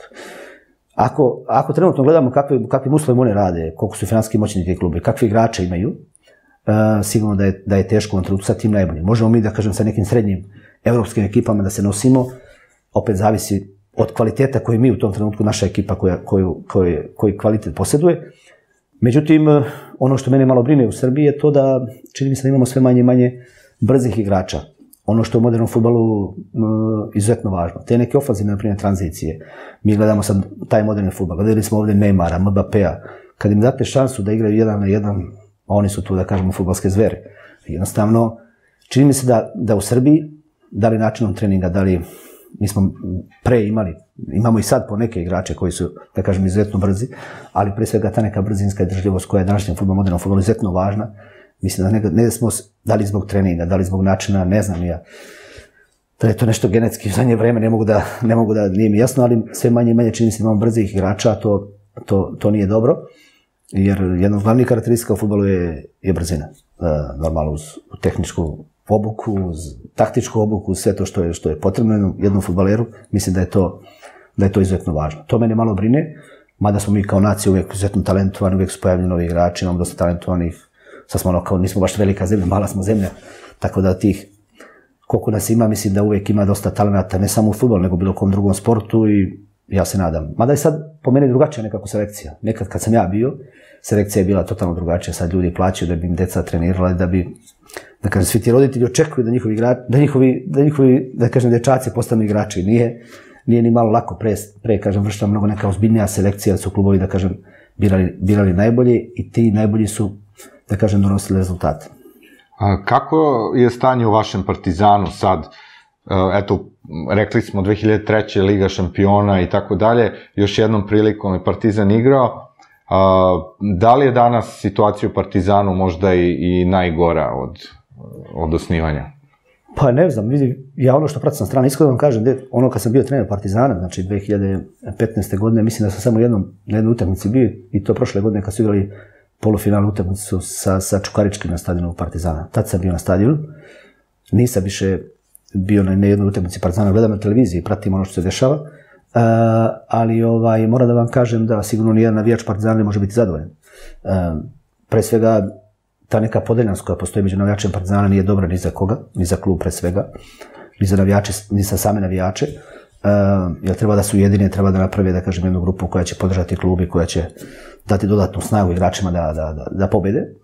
S3: Ako, ako trenutno gledamo kakvi, kakvim uslovima oni rade, koliko su financijski moćni ti klubi, kakvi igrače imaju, uh, sigurno da je, da je teško u ovom trenutku sa tim najboljim. Možemo mi, da kažem, sa nekim srednjim evropskim ekipama da se nosimo, opet zavisi od kvaliteta koji mi u tom trenutku, naša ekipa koja, koju, koju, koji kvalitet posjeduje. Međutim, ono što mene malo brine u Srbiji je to da čini mi se da imamo sve manje i manje brzih igrača. Ono što je u modernom fudbalu uh, izuzetno važno. Te neke ofanzivne, na primjer, tranzicije. Mi gledamo sad taj moderni fudbal. Gledali smo ovdje Neymara, Mbappéa. Kad im date šansu da igraju jedan na jedan, oni su tu, da kažemo, fudbalske zvere. Jednostavno, čini mi se da, da u Srbiji, da li načinom treninga, da li mi smo pre imali, imamo i sad po neke igrače koji su, da kažem, izuzetno brzi, ali pre svega ta neka brzinska izdržljivost koja je današnjem fudbalu, modernom fudbalu izuzetno važna. Mislim da ne, ne smo, da li zbog treninga, da li zbog načina, ne znam ja, da je to nešto genetski u zadnje vreme, ne mogu da, ne mogu da, nije mi jasno, ali sve manje i manje čini se da imamo brzih igrača, to, to, to nije dobro, jer jedna od glavnih karakteristika u fudbalu je, je brzina. E, normalno uz tehničku obuku, uz taktičku obuku, sve to što je, što je potrebno jednom, jednom fudbaleru, mislim da je to, da je to izuzetno važno. To mene malo brine, mada smo mi kao nacija uvijek izuzetno talentovani, uvijek su pojavljeni novi igrači, imamo dosta talentovanih. Sad smo ono kao, nismo baš velika zemlja, mala smo zemlja, tako da tih, koliko nas ima, mislim da uvijek ima dosta talenata, ne samo u fudbalu, nego bilo kom drugom sportu i ja se nadam. Mada je sad po meni drugačija nekako selekcija. Nekad kad sam ja bio, selekcija je bila totalno drugačija, sad ljudi plaćaju da bi im deca trenirala, da bi, da kažem, svi ti roditelji očekuju da njihovi, igra, da njihovi, da njihovi, da kažem, dečaci postanu igrači. Nije, nije ni malo lako, pre, pre kažem, vršila mnogo neka ozbiljnija selekcija, da su klubovi, da kažem, birali, birali najbolji i ti najbolji su, da kažem, donosili rezultate.
S2: A kako je stanje u vašem Partizanu sad? Eto, rekli smo dve hiljade treće. Liga šampiona i tako dalje, još jednom prilikom je Partizan igrao. Da li je danas situacija u Partizanu možda i, i najgora od, od osnivanja?
S3: Pa ne znam, vidi, ja ono što pratim sa strane, iskreno vam kažem, ono kad sam bio trener Partizana, znači dve hiljade petnaeste. godine, mislim da sam samo jednom, na jednoj utakmici bio, i to prošle godine kad su igrali polufinalnu utakmicu sa, sa Čukaričkim na stadionu Partizana. Tad sam bio na stadionu, nisam više bio na jednoj utakmici Partizana, gledam na televiziji, pratim ono što se dešava, uh, ali ovaj, moram da vam kažem da sigurno nijedan navijač Partizana ne može biti zadovoljan. Uh, pre svega, ta neka podeljenost koja postoji među navijačem Partizana nije dobra ni za koga, ni za klub pre svega, ni za navijače, ni za same navijače, uh, jer treba da su ujedine, treba da naprave, da kažem, jednu grupu koja će podržati klub i koja će dati dodatnu snagu igračima da, da, da, da pobede. E,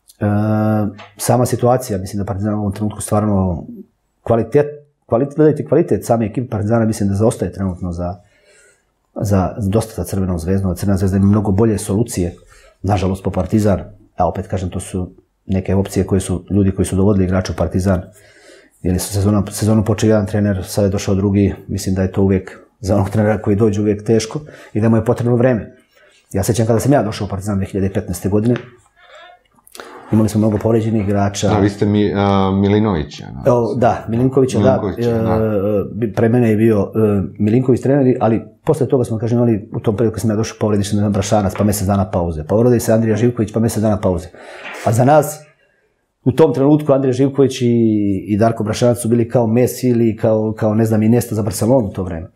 S3: sama situacija, mislim da Partizan u ovom trenutku stvarno kvalitet, kvalitet, gledajte kvalitet same ekipe Partizana, mislim da zaostaje trenutno za, za dosta za Crvenom zvezdom, da Crvena zvezda ima mnogo bolje solucije, nažalost po Partizan, a opet kažem, to su neke opcije koje su, ljudi koji su dovodili igrače u Partizan, jer su sezonu, sezonu počeo jedan trener, sad je došao drugi, mislim da je to uvijek za onog trenera koji dođe uvijek teško i da mu je potrebno vreme. Ja sećam kada sam ja došao u Partizan dve hiljade petnaeste. godine, imali smo mnogo povređenih igrača.
S2: Da, vi ste mi, uh, Milinovića.
S3: O, da, Milinkovića, da. da. Pre mene je bio uh, Milinković trener, ali posle toga smo, kažem, imali u tom periodu kad sam ja došao povredi se Brašanac, pa mjesec dana pauze. Povredi se Andrija Živković, pa mjesec dana pauze. A za nas, u tom trenutku, Andrija Živković i, i Darko Brašanac su bili kao Messi ili kao, kao ne znam, Iniesta za Barcelonu u to vreme.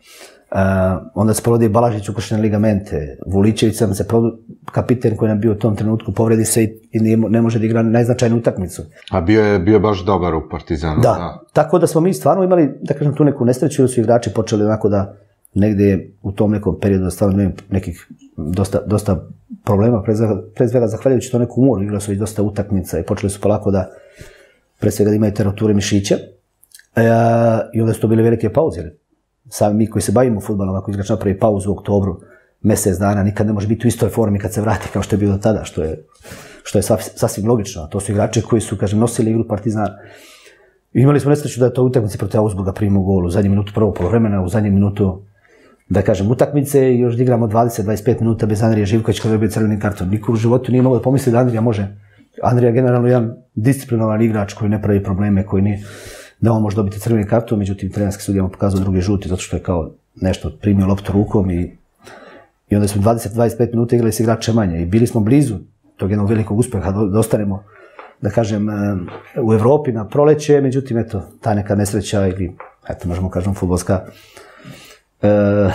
S3: onda se provodi Balažić ukrštene ligamente, Vuličević sam se kapiten koji nam bio u tom trenutku povredi se i ne može da igra najznačajnu utakmicu.
S2: A bio je bio baš dobar u Partizanu.
S3: Da, tako da smo mi stvarno imali, da kažem, tu neku nesreću, jer su igrači počeli onako da negde u tom nekom periodu da stvarno imaju nekih dosta, dosta problema, pre svega zahvaljujući to neku umoru, igrali su i dosta utakmica i počeli su polako da pre svega da imaju terature mišića i onda su to bile velike pauze. Sami mi koji se bavimo fudbalom, ako igrač napravi pauzu u oktobru, mesec dana, nikad ne može biti u istoj formi kad se vrati kao što je bilo tada, što je, što je sasvim logično. To su igrači koji su, kažem, nosili igru Partizana. Imali smo nesreću da je to utakmici protiv Augsburga primio gol u zadnjem minutu prvog poluvremena, u zadnjem minutu, da kažem, utakmice i još da igramo dvadeset do dvadeset pet minuta bez Andrije Živkovića koji je dobio crveni karton. Niko u životu nije mogao da pomisli da Andrija može. Andrija je generalno jedan disciplinovan igrač koji ne pravi probleme, koji nije da on može dobiti crveni karton, međutim trenerski sudija mu pokazao drugi žuti zato što je kao nešto primio loptu rukom i, i onda smo dvadeset do dvadeset pet minuta igrali s igrače manje i bili smo blizu tog jednog velikog uspeha da ostanemo, da kažem, u Evropi na proleće, međutim, eto, ta neka nesreća ili, eto, možemo kažem, fudbalska, e,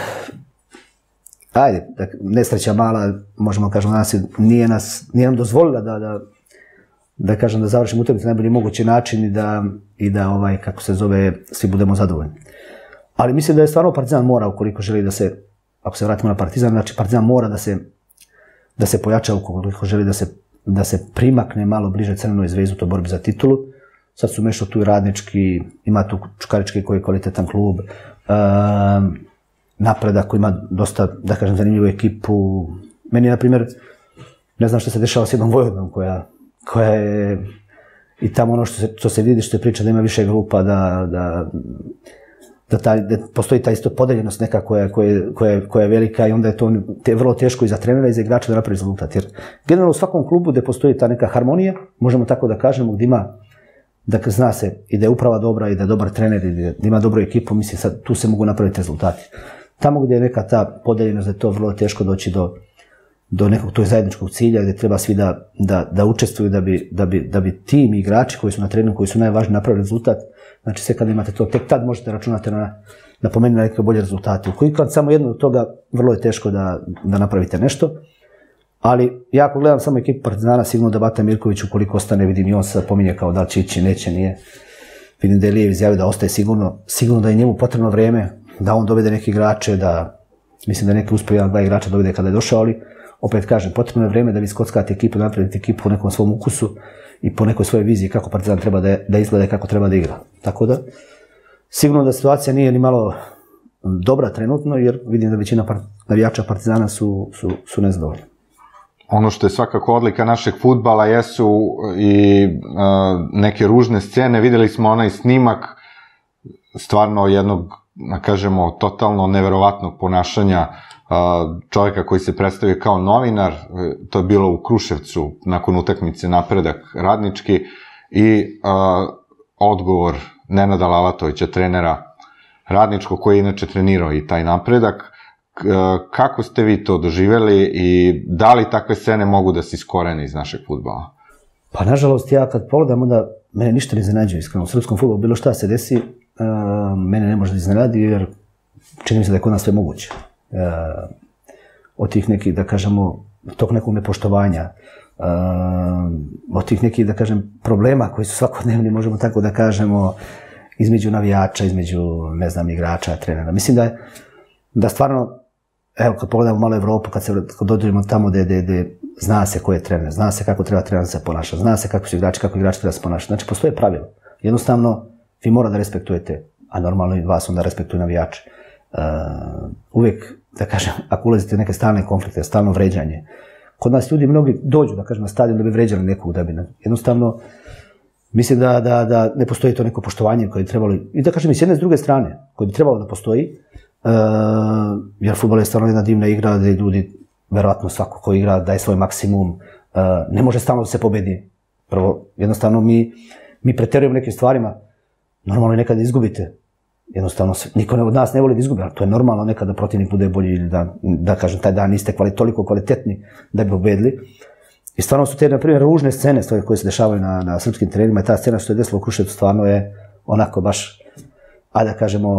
S3: ajde, nesreća mala, možemo kažem, danas nije nas, nije nam dozvolila da, da da kažem da završimo utakmicu na najbolji mogući način i da, i da ovaj, kako se zove, svi budemo zadovoljni. Ali mislim da je stvarno Partizan mora, ukoliko želi da se, ako se vratimo na Partizan, znači Partizan mora da se, da se pojača, ukoliko želi da se, da se primakne malo bliže Crvenoj zvezdi u toj borbi za titulu. Sad su mešao tu i Radnički, ima tu Čukarički koji je kvalitetan klub, um, Napredak koji ima dosta, da kažem, zanimljivu ekipu. Meni je, na primjer, ne znam što se dešava s jednom Vojvodinom koja koja je i tamo ono što se, što se vidi, što se priča da ima više grupa, da, da, da, taj, da postoji ta isto podeljenost neka koja, koja, koja, koja je velika i onda je to te, vrlo teško i za trenera i za igrača da napravi rezultat. Jer generalno u svakom klubu gde postoji ta neka harmonija, možemo tako da kažemo, gde ima, da zna se i da je uprava dobra i da je dobar trener i da ima dobru ekipu, mislim sad tu se mogu napraviti rezultati. Tamo gde je neka ta podeljenost, da je to vrlo teško doći do do nekog tog zajedničkog cilja gdje treba svi da, da, da učestvuju da bi, da, bi, da bi tim igrači koji su na terenu, koji su najvažniji napravili rezultat, znači sve kada imate to, tek tad možete računati na, na po meni na neke bolje rezultate. Ukoliko samo jedno od toga, vrlo je teško da, da napravite nešto, ali ja ako gledam samo ekipu Partizana, sigurno da Bata Mirković ukoliko ostane, vidim i on se pominje kao da će ići, neće, nije. Vidim da je Lijev izjavio da ostaje sigurno, sigurno da je njemu potrebno vreme, da on dovede neke igrače, da mislim da neki uspio jedan, dva igrača dovede kada je došao, ali opet kažem, potrebno je vreme da vi skockate ekipu, da napravite ekipu po nekom svom ukusu i po nekoj svojoj viziji kako Partizan treba da, da izgleda i kako treba da igra. Tako da, sigurno da situacija nije ni malo dobra trenutno, jer vidim da većina part, navijača Partizana su, su, su nezadovoljni.
S2: Ono što je svakako odlika našeg fudbala jesu i uh, neke ružne scene. Videli smo onaj snimak stvarno jednog, da kažemo, totalno neverovatnog ponašanja čovjeka koji se predstavio kao novinar, to je bilo u Kruševcu nakon utakmice Napredak Radnički i uh, odgovor Nenada Lalatovića, trenera Radničkog koji je inače trenirao i taj Napredak. Uh, kako ste vi to doživjeli i da li takve scene mogu da se iskorene iz našeg fudbala?
S3: Pa nažalost ja kad pogledam onda mene ništa ne iznenađuje iskreno. U srpskom fudbalu bilo šta se desi, uh, mene ne može da iznenadi jer čini mi se da je kod nas sve moguće. Uh, od tih nekih, da kažemo, tog nekog nepoštovanja, uh, od tih nekih, da kažem, problema koji su svakodnevni, možemo tako da kažemo, između navijača, između, ne znam, igrača, trenera. Mislim da je, da stvarno, evo, kad pogledamo malo Evropu, kad se kad dođemo tamo gde, gde, gde zna se ko je trener, zna se kako treba trener se ponaša, zna se kako su igrači, kako igrači treba se ponašati. Znači, postoje pravilo. Jednostavno, vi mora da respektujete, a normalno i vas onda respektuju navijači. Uh, uvijek, da kažem, ako ulazite u neke stalne konflikte, stalno vređanje, kod nas ljudi mnogi dođu, da kažem, na stadion da bi vređali nekog, da bi, jednostavno, mislim da, da, da ne postoji to neko poštovanje koje bi trebalo, i da kažem i s jedne s druge strane, koje bi trebalo da postoji, uh, jer fudbal je stvarno jedna divna igra gdje ljudi, verovatno svako ko igra daje svoj maksimum, uh, ne može stalno da se pobedi. Prvo, jednostavno mi, mi preterujemo nekim stvarima, normalno je nekada izgubite. Jednostavno, niko od nas ne voli da izgubi, ali to je normalno nekada da protivnik bude bolji ili da, da kažem, taj dan niste kvali, toliko kvalitetni da bi pobedili. I stvarno su te, na primjer, ružne scene stvari koje se dešavaju na, na srpskim trenerima i ta scena što je desila u Kruševcu stvarno je onako baš, a da kažemo,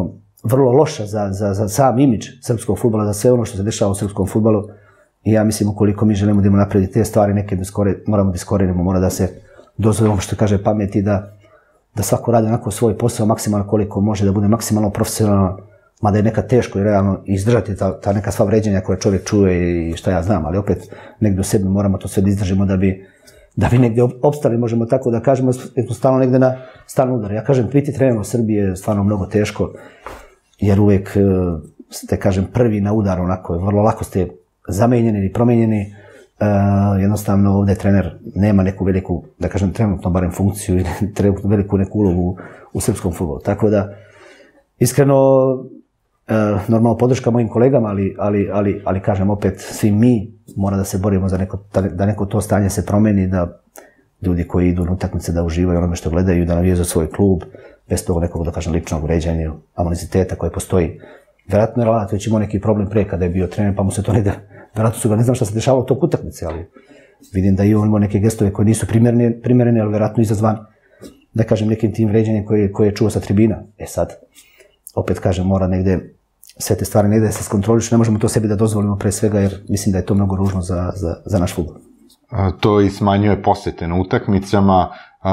S3: vrlo loša za, za, za sam imidž srpskog fudbala, za sve ono što se dešava u srpskom fudbalu. I ja mislim, ukoliko mi želimo da imamo napraviti te stvari, neke diskore, moramo da iskorenimo, mora da se dozvolimo, što kaže, pameti, da, da svako radi onako svoj posao maksimalno koliko može, da bude maksimalno profesionalno, mada je nekad teško i realno izdržati ta, ta neka sva vređenja koje čovjek čuje i šta ja znam, ali opet negdje u sebi moramo to sve da izdržimo da bi, da bi negdje opstali, možemo tako da kažemo, jer smo stalno negdje na stalno udar. Ja kažem, biti trener u Srbiji je stvarno mnogo teško, jer uvijek ste, kažem, prvi na udaru, onako, vrlo lako ste zamenjeni ili promenjeni. Uh, jednostavno ovdje trener nema neku veliku, da kažem, trenutno barem funkciju ili trenutno veliku neku ulogu u, u srpskom fudbalu. Tako da, iskreno, uh, normalno podrška mojim kolegama, ali, ali, ali, ali kažem opet, svi mi mora da se borimo za neko, da, da neko to stanje se promeni, da ljudi koji idu na utakmice da uživaju onome što gledaju, da navijaju za svoj klub, bez tog nekog, da kažem, ličnog uređenja, animoziteta koje postoji. Vjerojatno je Lalatović imao neki problem pre kada je bio trener, pa mu se to negde, vjerojatno su ga, ne znam šta se dešavalo u tog utakmice, ali vidim da i on imao neke gestove koje nisu primjerene, primjerene, ali vjerojatno izazvan, da kažem, nekim tim vređenjem koje, koje je čuo sa tribina. E sad, opet kažem, mora negde sve te stvari negde da se skontrolišu, ne možemo to sebi da dozvolimo pre svega, jer mislim da je to mnogo ružno za, za, za naš fudbal.
S2: To i smanjuje posete na utakmicama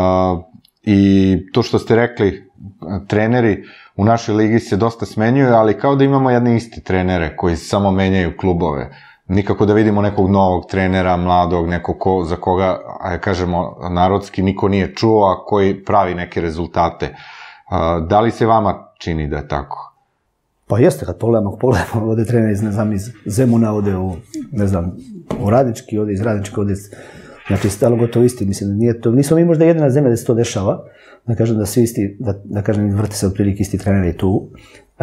S2: i to što ste rekli, treneri u našoj ligi se dosta smenjuju, ali kao da imamo jedne isti trenere koji samo menjaju klubove. Nikako da vidimo nekog novog trenera, mladog, nekog ko, za koga, ajde kažemo, narodski niko nije čuo, a koji pravi neke rezultate. Da li se vama čini da je tako?
S3: Pa jeste, kad pogledamo, pogledamo, ovdje trener iz, ne znam, iz Zemuna, ovdje u, ne znam, u Radnički, ovdje iz Radnički, ovdje, znači, stalo gotovo isti, mislim, da nije to, nismo mi možda jedina zemlja da se to dešava, da kažem da svi isti, da, da kažem, vrte se otprilike isti treneri tu, uh,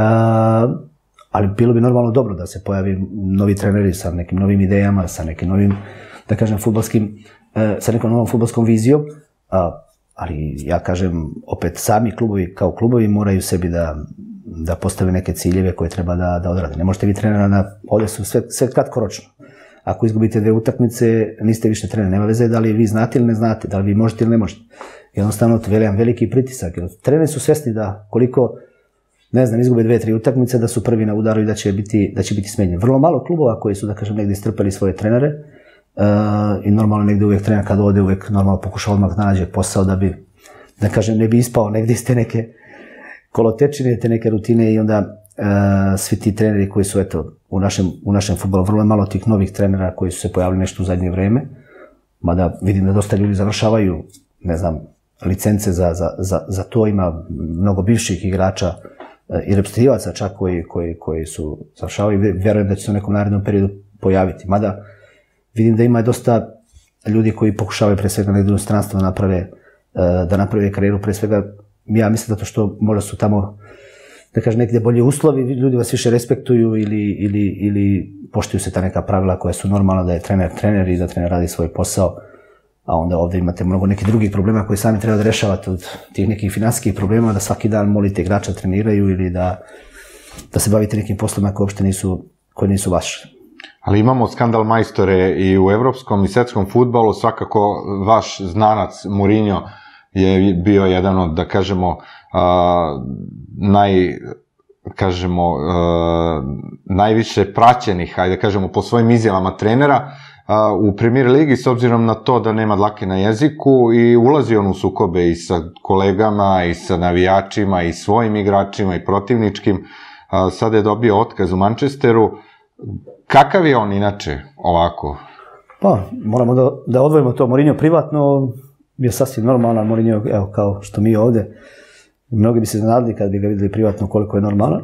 S3: ali bilo bi normalno dobro da se pojavi novi treneri sa nekim novim idejama, sa nekim novim, da kažem, fudbalskim, uh, sa nekom novom fudbalskom vizijom, uh, ali ja kažem, opet sami klubovi kao klubovi moraju sebi da da postave neke ciljeve koje treba da, da odrade. Ne možete vi trenera na, ovdje su sve, sve kratkoročno. Ako izgubite dve utakmice, niste više trener. Nema veze da li vi znate ili ne znate, da li vi možete ili ne možete. Jednostavno, to je veliki pritisak. Treneri su svjesni da koliko, ne znam, izgube dve, tri utakmice, da su prvi na udaru i da će biti, da će biti smenjeni. Vrlo malo klubova koji su, da kažem, negdje istrpali svoje trenere uh, i normalno negdje uvijek trener kad ode, uvijek normalno pokušao odmah da nađe posao da bi, da kažem, ne bi ispao negdje iz te neke kolotečine, te neke rutine i onda uh, svi ti treneri koji su, eto, u našem, u našem fudbalu, vrlo je malo tih novih trenera koji su se pojavili nešto u zadnje vrijeme, mada vidim da dosta ljudi završavaju, ne znam, licence za, za, za, za to, ima mnogo bivših igrača uh, i reprezentativaca čak koji, koji, koji su završavaju i vjerujem da će se u nekom narednom periodu pojaviti, mada vidim da ima dosta ljudi koji pokušavaju pre svega negdje u inostranstvo da naprave, uh, da naprave karijeru, pre svega ja mislim zato što možda su tamo, da kažem, negdje bolji uslovi, ljudi vas više respektuju ili, ili, ili poštuju se ta neka pravila koja su normalna, da je trener trener i da trener radi svoj posao, a onda ovdje imate mnogo nekih drugih problema koje sami treba da rešavate, od tih nekih financijskih problema, da svaki dan molite igrača treniraju ili da, da se bavite nekim poslovima koji uopšte nisu, koji nisu vaši.
S2: Ali imamo skandal majstore i u evropskom i svetskom fudbalu, svakako vaš znanac Mourinho je bio jedan od, da kažemo, uh, naj, kažemo, uh, najviše praćenih, hajde da kažemo, po svojim izjavama trenera uh, u Premier ligi, s obzirom na to da nema dlake na jeziku i ulazi on u sukobe i sa kolegama i sa navijačima i svojim igračima i protivničkim. Uh, sada je dobio otkaz u Manchesteru. Kakav je on inače ovako?
S3: Pa, moramo da, da odvojimo to. Mourinho privatno bio sasvim normalan, Mourinho, evo, kao što mi ovdje. Mnogi bi se iznenadili kad bi ga vidjeli privatno koliko je normalan. E,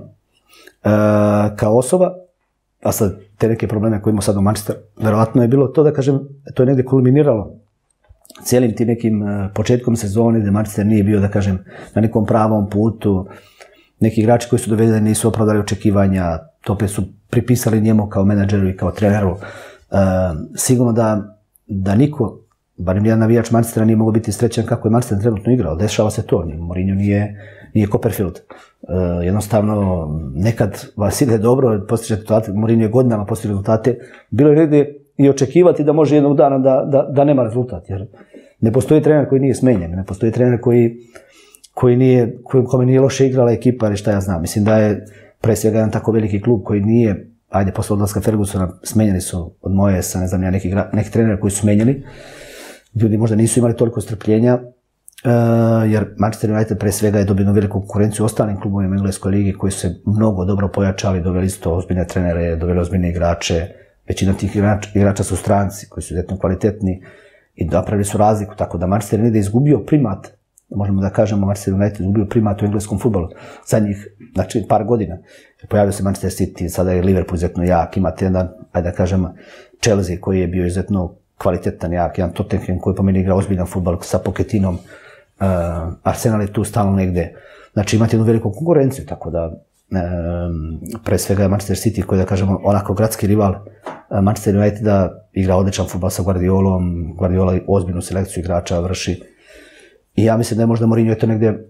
S3: kao osoba, a sad te neke probleme koje imamo sad u Manchesteru, verovatno je bilo to, da kažem, to je negdje kulminiralo cijelim tim nekim početkom sezone, gdje Manchester nije bio, da kažem, na nekom pravom putu. Neki igrači koji su dovedeni nisu opravdali očekivanja, to opet su pripisali njemu kao menadžeru i kao treneru. E, sigurno da, da niko, barem jedan navijač Manchestera nije mogao biti srećan kako je Manchester trenutno igrao. Dešava se to. Mourinho nije, nije Copperfield. Uh, jednostavno, nekad vas ide dobro, postiže rezultate. Mourinho je godinama postiže rezultate. Bilo je negdje i očekivati da može jednog dana da, da, da nema rezultat. Jer ne postoji trener koji nije smenjen. Ne postoji trener koji, koji nije, kome nije loše igrala ekipa ili šta ja znam. Mislim da je pre svega jedan tako veliki klub koji nije, ajde, posle odlaska Fergusona smenjeni su od Moyesa, ne znam ja, neki, neki trenera koji su smenjeni. Ljudi možda nisu imali toliko strpljenja, Uh, jer Manchester United pre svega je dobio veliku konkurenciju ostalim klubovima u engleskoj ligi koji su se mnogo dobro pojačali, doveli su to ozbiljne trenere, doveli ozbiljne igrače, većina tih igrača, igrača su stranci koji su izuzetno kvalitetni i napravili su razliku, tako da Manchester United je izgubio primat, možemo da kažemo Manchester United je izgubio primat u engleskom fudbalu zadnjih, znači par godina. Pojavio se Manchester City, sada je Liverpool izuzetno jak, imate jedan, ajde da kažemo, Chelsea koji je bio izuzetno kvalitetan, jak, jedan Tottenham koji po meni igra ozbiljan fudbal sa Pochettinom. Uh, Arsenal je tu stalno negde, znači imate jednu veliku konkurenciju, tako da um, pre svega je Manchester City koji da kažemo onako gradski rival uh, Manchester United da igra odličan fudbal sa Guardiolom, Guardiola ozbiljnu selekciju igrača vrši i ja mislim da je možda Mourinho je to negde uh,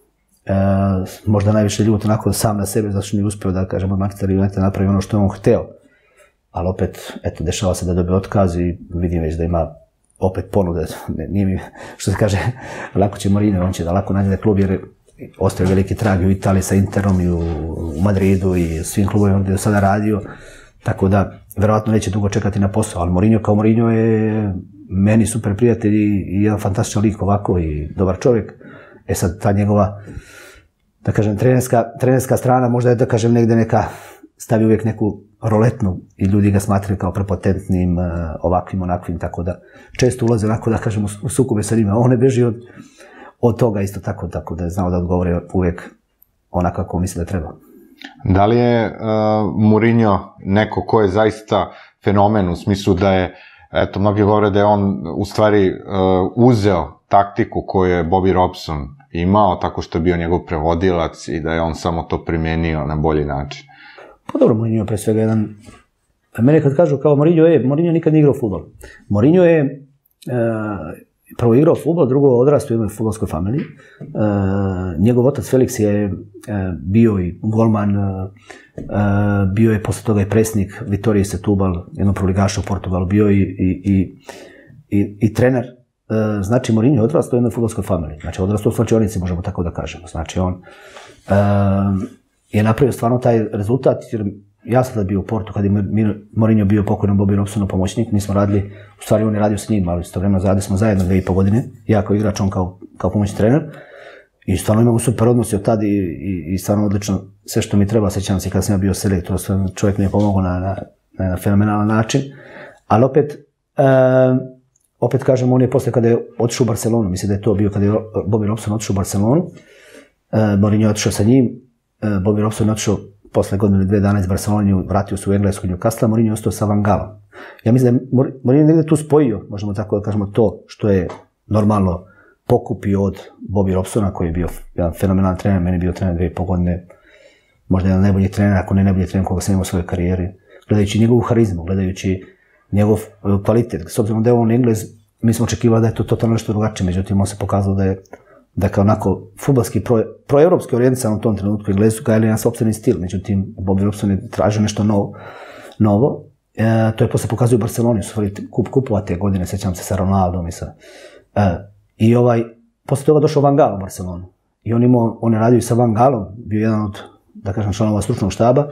S3: možda najviše ljut onako sam na sebe zato što nije uspeo da kažemo Manchester United napravi ono što je on hteo, ali opet eto dešava se da dobije otkaz i vidim već da ima opet ponude, nije mi, što se kaže, lako će Mourinho, on će da lako nađe da klub jer ostaje veliki trag u Italiji sa Interom i u, u Madridu i svim klubovima gdje je sada radio, tako da verovatno neće dugo čekati na posao, ali Mourinho kao Mourinho je meni super prijatelj i, i jedan fantastičan lik ovako i dobar čovjek. E sad ta njegova, da kažem, trenerska, trenerska strana možda je da kažem negde neka, stavi uvijek neku roletnu i ljudi ga smatraju kao prepotentnim, ovakvim, onakvim, tako da često ulaze onako da kažem u sukobe sa njima. On ne beži od, od toga isto tako, tako da je znao da odgovore uvijek onako kako misle da treba.
S2: Da li je uh, Mourinho neko ko je zaista fenomen u smislu da je, eto, mnogi govore da je on u stvari uh, uzeo taktiku koju je Bobby Robson imao tako što je bio njegov prevodilac i da je on samo to primenio na bolji način?
S3: Pa dobro, Mourinho je pre svega jedan... Mene kad kažu kao Mourinho je, Mourinho nikad nije igrao fudbal. Mourinho je e, prvo igrao fudbal, drugo odrastao u jednoj fudbalskoj familiji. E, njegov otac Felix je e, bio i golman, e, bio je posle toga i predsjednik Vitorije Setúbal, jednog prvoligaša u Portugalu, bio i, i, i, i, i trener. E, znači, Mourinho je odrastao u jednoj fudbalskoj familiji. Znači, odrastao u slačionici, možemo tako da kažemo. Znači, on... E, je napravio stvarno taj rezultat, jer ja sam tad bio u Portu kad je Mourinho bio pokojnom Bobby Robsonu pomoćnik, mi smo radili, u stvari on je radio s njim, ali istovremeno radili smo zajedno dve i po godine, ja kao igrač, on kao, kao pomoćni trener i stvarno imamo super odnosi od tad i, i, i stvarno odlično, sve što mi treba, sjećam se kad sam ja bio selektor, čovjek mi je pomogao na, na, na, na fenomenalan način, ali opet, e, opet kažem, on je posle kada je otišao u Barcelonu, mislim da je to bio kada je Bobby Robson otišao u Barcelonu, e, Mourinho je otišao sa njim, Bobby Robson otišao posle godine ili dve dana iz Barcelona, vratio se u Englesku Newcastle, Mourinho je ostao sa Van Gaalom. Ja mislim da je Mourinho negdje tu spojio, možemo tako da kažemo, to što je normalno pokupio od Bobby Robsona, koji je bio jedan fenomenalan trener, meni je bio trener dve i po godine, možda jedan najbolji trener, ako ne najbolji trener koga sam imao u svojoj karijeri, gledajući njegovu harizmu, gledajući njegov kvalitet. S obzirom da je on Englez, mi smo očekivali da je to totalno nešto drugačije, međutim on se pokazalo da je da kao onako fudbalski pro, proevropski orijentisan u tom trenutku Englezu ga je jedan sopstveni stil, međutim Bobby Robson je tražio nešto novo. novo. E, to je posle pokazuje u Barceloni, su stvari kup kupova te godine, sjećam se sa Ronaldom i sa... E, I ovaj, posle toga došao Van Gaal u Barcelonu i on, imao, on je radio i sa Van Gaalom, bio jedan od, da kažem, članova stručnog štaba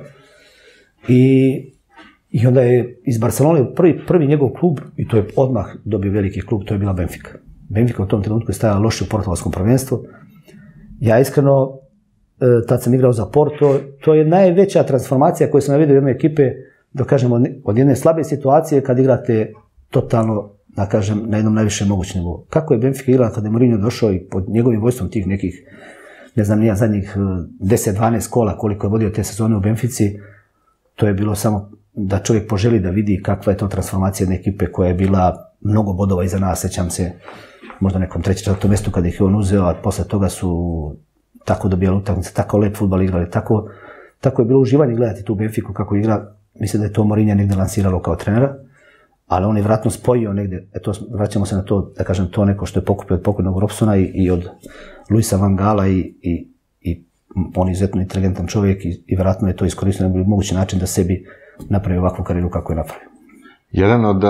S3: i, i onda je iz Barcelone prvi, prvi njegov klub, i to je odmah dobio veliki klub, to je bila Benfica. Benfica u tom trenutku je stajala loše u portugalskom prvenstvu. Ja iskreno, tad sam igrao za Porto, to je najveća transformacija koju sam vidio u jednoj ekipe, da kažemo, od jedne slabe situacije kad igrate totalno, da kažem, na jednom najvišem mogućem nivou. Kako je Benfica igrala kada je Mourinho došao i pod njegovim vojstvom tih nekih, ne znam, nija zadnjih deset dvanaest kola koliko je vodio te sezone u Benfici, to je bilo samo da čovjek poželi da vidi kakva je to transformacija jedne ekipe koja je bila mnogo bodova iza nas, sećam se, možda nekom trećem, četvrtom mjestu kada ih je on uzeo, a posle toga su tako dobijali utakmice, tako lep fudbal igrali, tako, tako je bilo uživanje gledati tu Benfiku kako igra. Mislim da je to Mourinho negdje lansiralo kao trenera, ali on je vratno spojio negdje, eto, vraćamo se na to, da kažem, to neko što je pokupio od pokojnog Robsona i, i od Luisa Van Gaala i, i, i on je izuzetno inteligentan čovjek i, i vratno je to iskoristio na mogući način da sebi napravi ovakvu karijeru kako je napravio.
S2: Jedan od uh,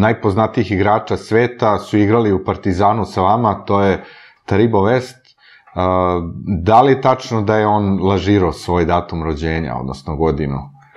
S2: najpoznatijih igrača sveta su igrali u Partizanu sa vama, to je Taribo West. Da li je tačno da je on lažirao svoj datum rođenja, odnosno godinu?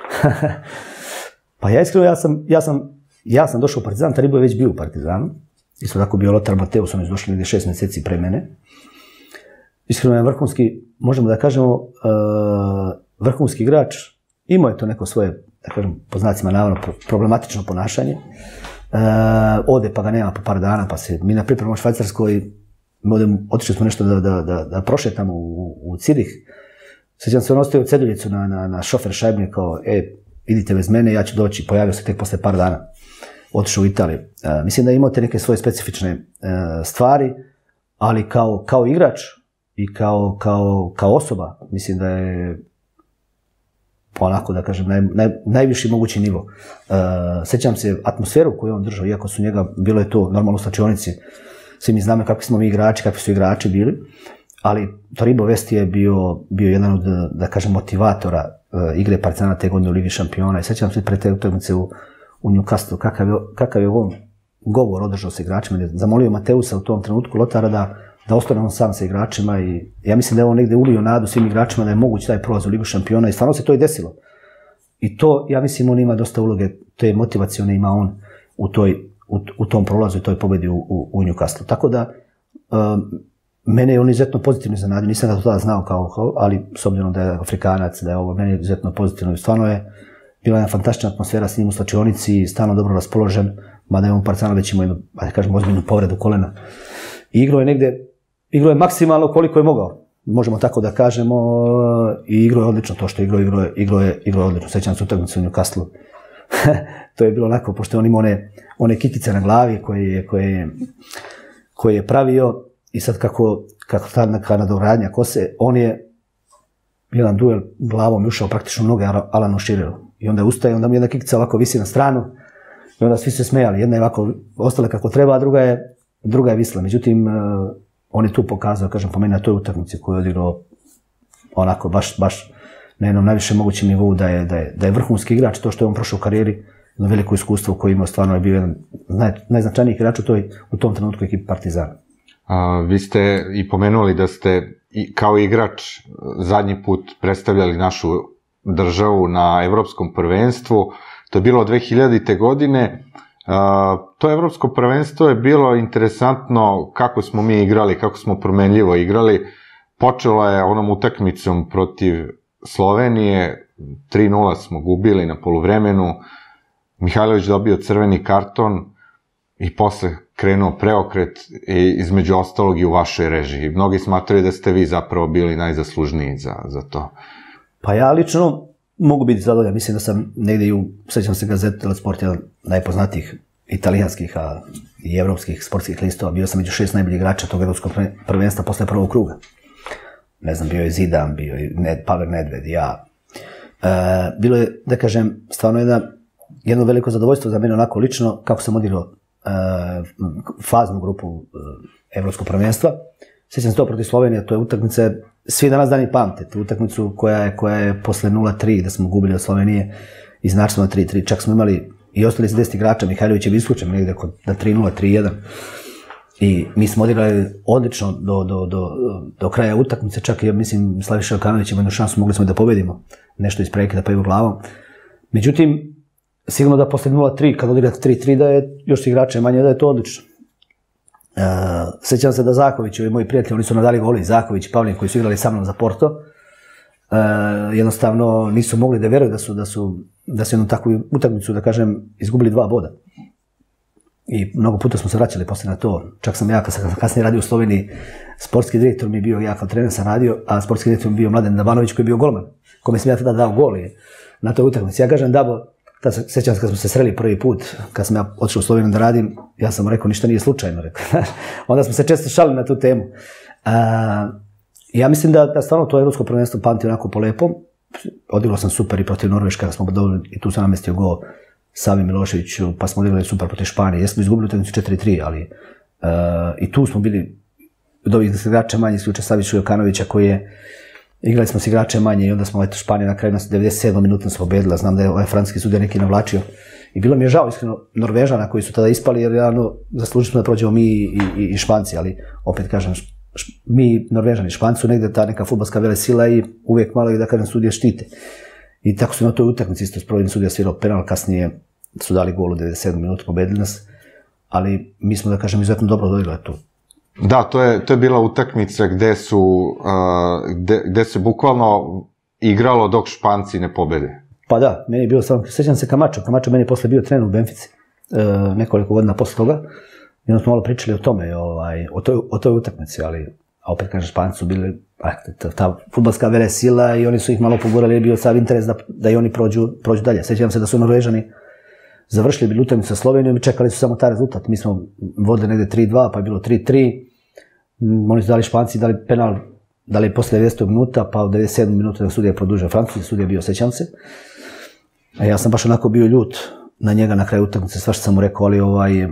S3: Pa ja iskreno, ja sam, ja sam, ja sam došao u Partizan, Taribo je već bio u Partizanu. Isto tako bio Lothar Matthäus, oni su došli negdje šest mjeseci pre mene. Iskreno je vrhunski, možemo da kažemo, uh, vrhunski igrač. Imao je to neko svoje, da kažem, po znacima naravno, problematično ponašanje. Uh, ode pa ga nema po par dana, pa se mi na pripremu u Švajcarskoj, otišli smo nešto da, da, da, da prošetamo u, u Cirih. Sjećam se, on ostaje u ceduljicu na, na, na šofer šajbni kao, e, idite bez mene, ja ću doći, pojavio se tek posle par dana. Otišao u Italiju. Uh, mislim da je imao te neke svoje specifične uh, stvari, ali kao, kao igrač i kao, kao, kao osoba, mislim da je onako, da kažem, naj, naj, najviši mogući nivo. Uh, sjećam se atmosferu koju on držao, iako su njega, bilo je to normalno u slačionici, svi mi znamo kakvi smo mi igrači, kakvi su igrači bili, ali Taribo Vesti je bio, bio jedan od, da kažem, motivatora uh, igre Partizana te godine u Ligi šampiona i sjećam se pre te utakmice u, u Newcastle, kakav je, kakav je on govor održao sa igračima, zamolio Mateusa u tom trenutku, Lotara, da da ostane on sam sa igračima i ja mislim da je on negdje ulio nadu svim igračima da je moguće taj prolaz u Ligu šampiona i stvarno se to i desilo. I to, ja mislim, on ima dosta uloge, te motivacione ima on u, toj, u, u tom prolazu i toj pobjedi u, u, u Newcastle. Tako da, um, mene je on izuzetno pozitivno iznenadio, nisam ga to tada znao kao, ali s obzirom da je Afrikanac, da je ovo, mene je izuzetno pozitivno i stvarno je bila jedna fantastična atmosfera s njim u slačionici i stalno dobro raspoložen, mada je on Partizana već imao jednu, da kažem, ozbiljnu povredu kolena. I igrao je negdje Igrao je maksimalno koliko je mogao, možemo tako da kažemo, i igrao je odlično to što je igrao, igrao je, igrao je, igrao je odlično. Sjećam se utakmice u Newcastle. To je bilo onako, pošto on ima one, one kikice na glavi koje je, koje, koje je pravio i sad kako, kako ta neka nadogradnja kose, on je jedan duel glavom ušao praktično u noge Alanu Sheareru. I onda ustaje, onda mi jedna kikica ovako visi na stranu i onda svi se smejali. Jedna je ovako ostala kako treba, a druga je, druga je visla. Međutim, on je tu pokazao, kažem, po meni na toj utakmici koju je odigrao onako baš, baš na jednom najvišem mogućem nivou da je, da je, da je vrhunski igrač, to što je on prošao u karijeri, jedno veliko iskustvo koje imao, stvarno je bio jedan naj, najznačajniji igrač u, toj, u tom trenutku ekipi Partizana.
S2: A, vi ste i pomenuli da ste i, kao igrač zadnji put predstavljali našu državu na evropskom prvenstvu, to je bilo dve hiljadite. godine. Uh, to evropsko prvenstvo je bilo interesantno kako smo mi igrali, kako smo promenljivo igrali. Počelo je onom utakmicom protiv Slovenije, tri nula smo gubili na poluvremenu, Mihajlović dobio crveni karton i posle krenuo preokret i između ostalog i u vašoj režiji. Mnogi smatraju da ste vi zapravo bili najzaslužniji za, za to.
S3: Pa ja lično mogu biti zadovoljan, mislim da sam negdje i u, sećam se Gazeta dello Sport, jedan najpoznatijih italijanskih a, i evropskih sportskih listova, bio sam među šest najboljih igrača tog evropskog prvenstva posle prvog kruga. Ne znam, bio je Zidane, bio je Ned, Pavel Nedved, ja. E, bilo je, da kažem, stvarno jedna, jedno veliko zadovoljstvo za mene onako lično, kako sam odigrao e, faznu grupu e, evropskog prvenstva. Sjećam se to protiv Slovenije, to je utakmica, svi danas dani pamte, tu utakmicu koja je, koja je posle nula tri, da smo gubili od Slovenije, iznačili smo na tri tri, čak smo imali i ostali se deset igrača, Mihajlović je bio isključen negdje na tri nula, tri jedan. I mi smo odigrali odlično do, do, do, do kraja utakmice, čak i ja mislim Slaviša Jokanović ima jednu šansu, mogli smo da pobedimo, nešto iz prekida pa i u glavom. Međutim, sigurno da posle nula tri, kad odigrate tri tri, da je još igrača manje, da je to odlično. Uh, sjećam se da Zaković i moji prijatelji, oni su nadali goli, Zaković i Pavlin koji su igrali sa mnom za Porto, uh, jednostavno nisu mogli da veruju da su, da su, da su jednu takvu utakmicu, da kažem, izgubili dva boda. I mnogo puta smo se vraćali posle na to. Čak sam ja, kad sam kasnije radio u Sloveniji, sportski direktor mi je bio, ja kao trener sam radio, a sportski direktor mi je bio Mladen Dabanović koji je bio golman, kome sam ja tada dao gol na toj utakmici. Ja kažem, Dabo, tad sjećam se kad smo se sreli prvi put, kad sam ja otišao u Sloveniju da radim, ja sam rekao, ništa nije slučajno, rekao. Onda smo se često šalili na tu temu. A, ja mislim da, da stvarno to evropsko prvenstvo pamti onako po lepom. Odigrao sam super i protiv Norveška, kada smo dobili, i tu sam namestio gol Savi Miloševiću, pa smo odigrali super protiv Španije. Jesmo izgubili utakmicu četiri tri, ali uh, i tu smo bili od ovih igrača manje, isključe Savića Jokanovića koji je, igrali smo s igrače manje i onda smo eto Španija na kraju nas devedeset sedmom minutom se pobedila, znam da je ovaj francuski sudija neki navlačio. I bilo mi je žao iskreno Norvežana koji su tada ispali jer realno zaslužili smo da prođemo mi i, i, i Španci, ali opet kažem mi Norvežani Špancu negde ta neka fudbalska velesila i uvijek malo i da kažem sudije štite. I tako su na toj utakmici isto sprovedeni sudija svirao penal, kasnije su dali gol u devedeset sedmoj minuti, pobedili nas, ali mi smo da kažem izuzetno dobro odigrali tu.
S2: Da, to je, to je bila utakmica gde su, uh, gde, gde se bukvalno igralo dok Španci ne pobede.
S3: Pa da, meni je bilo samo, sjećam se Kamačo, Kamačo meni je posle bio trener u Benfici, uh, nekoliko godina posle toga, i onda smo malo pričali o tome, ovaj, o, toj, o toj utakmici, ali a opet kažem Španci su bili, ta, ta fudbalska velesila i oni su ih malo pogurali, je bio sav interes da, da i oni prođu, prođu dalje. Sjećam se da su Norvežani završili bili utakmicu sa Slovenijom i čekali su samo taj rezultat. Mi smo vodili negde tri dva, pa je bilo tri tri. Oni su dali Španci, dali penal, dali posle devedesetog minuta, pa u devedeset sedmoj minuta da sudija produžio Francuzi, sudija bio, sećam se. A ja sam baš onako bio ljut na njega na kraju utakmice, svašta sam mu rekao, ali ovaj, uh,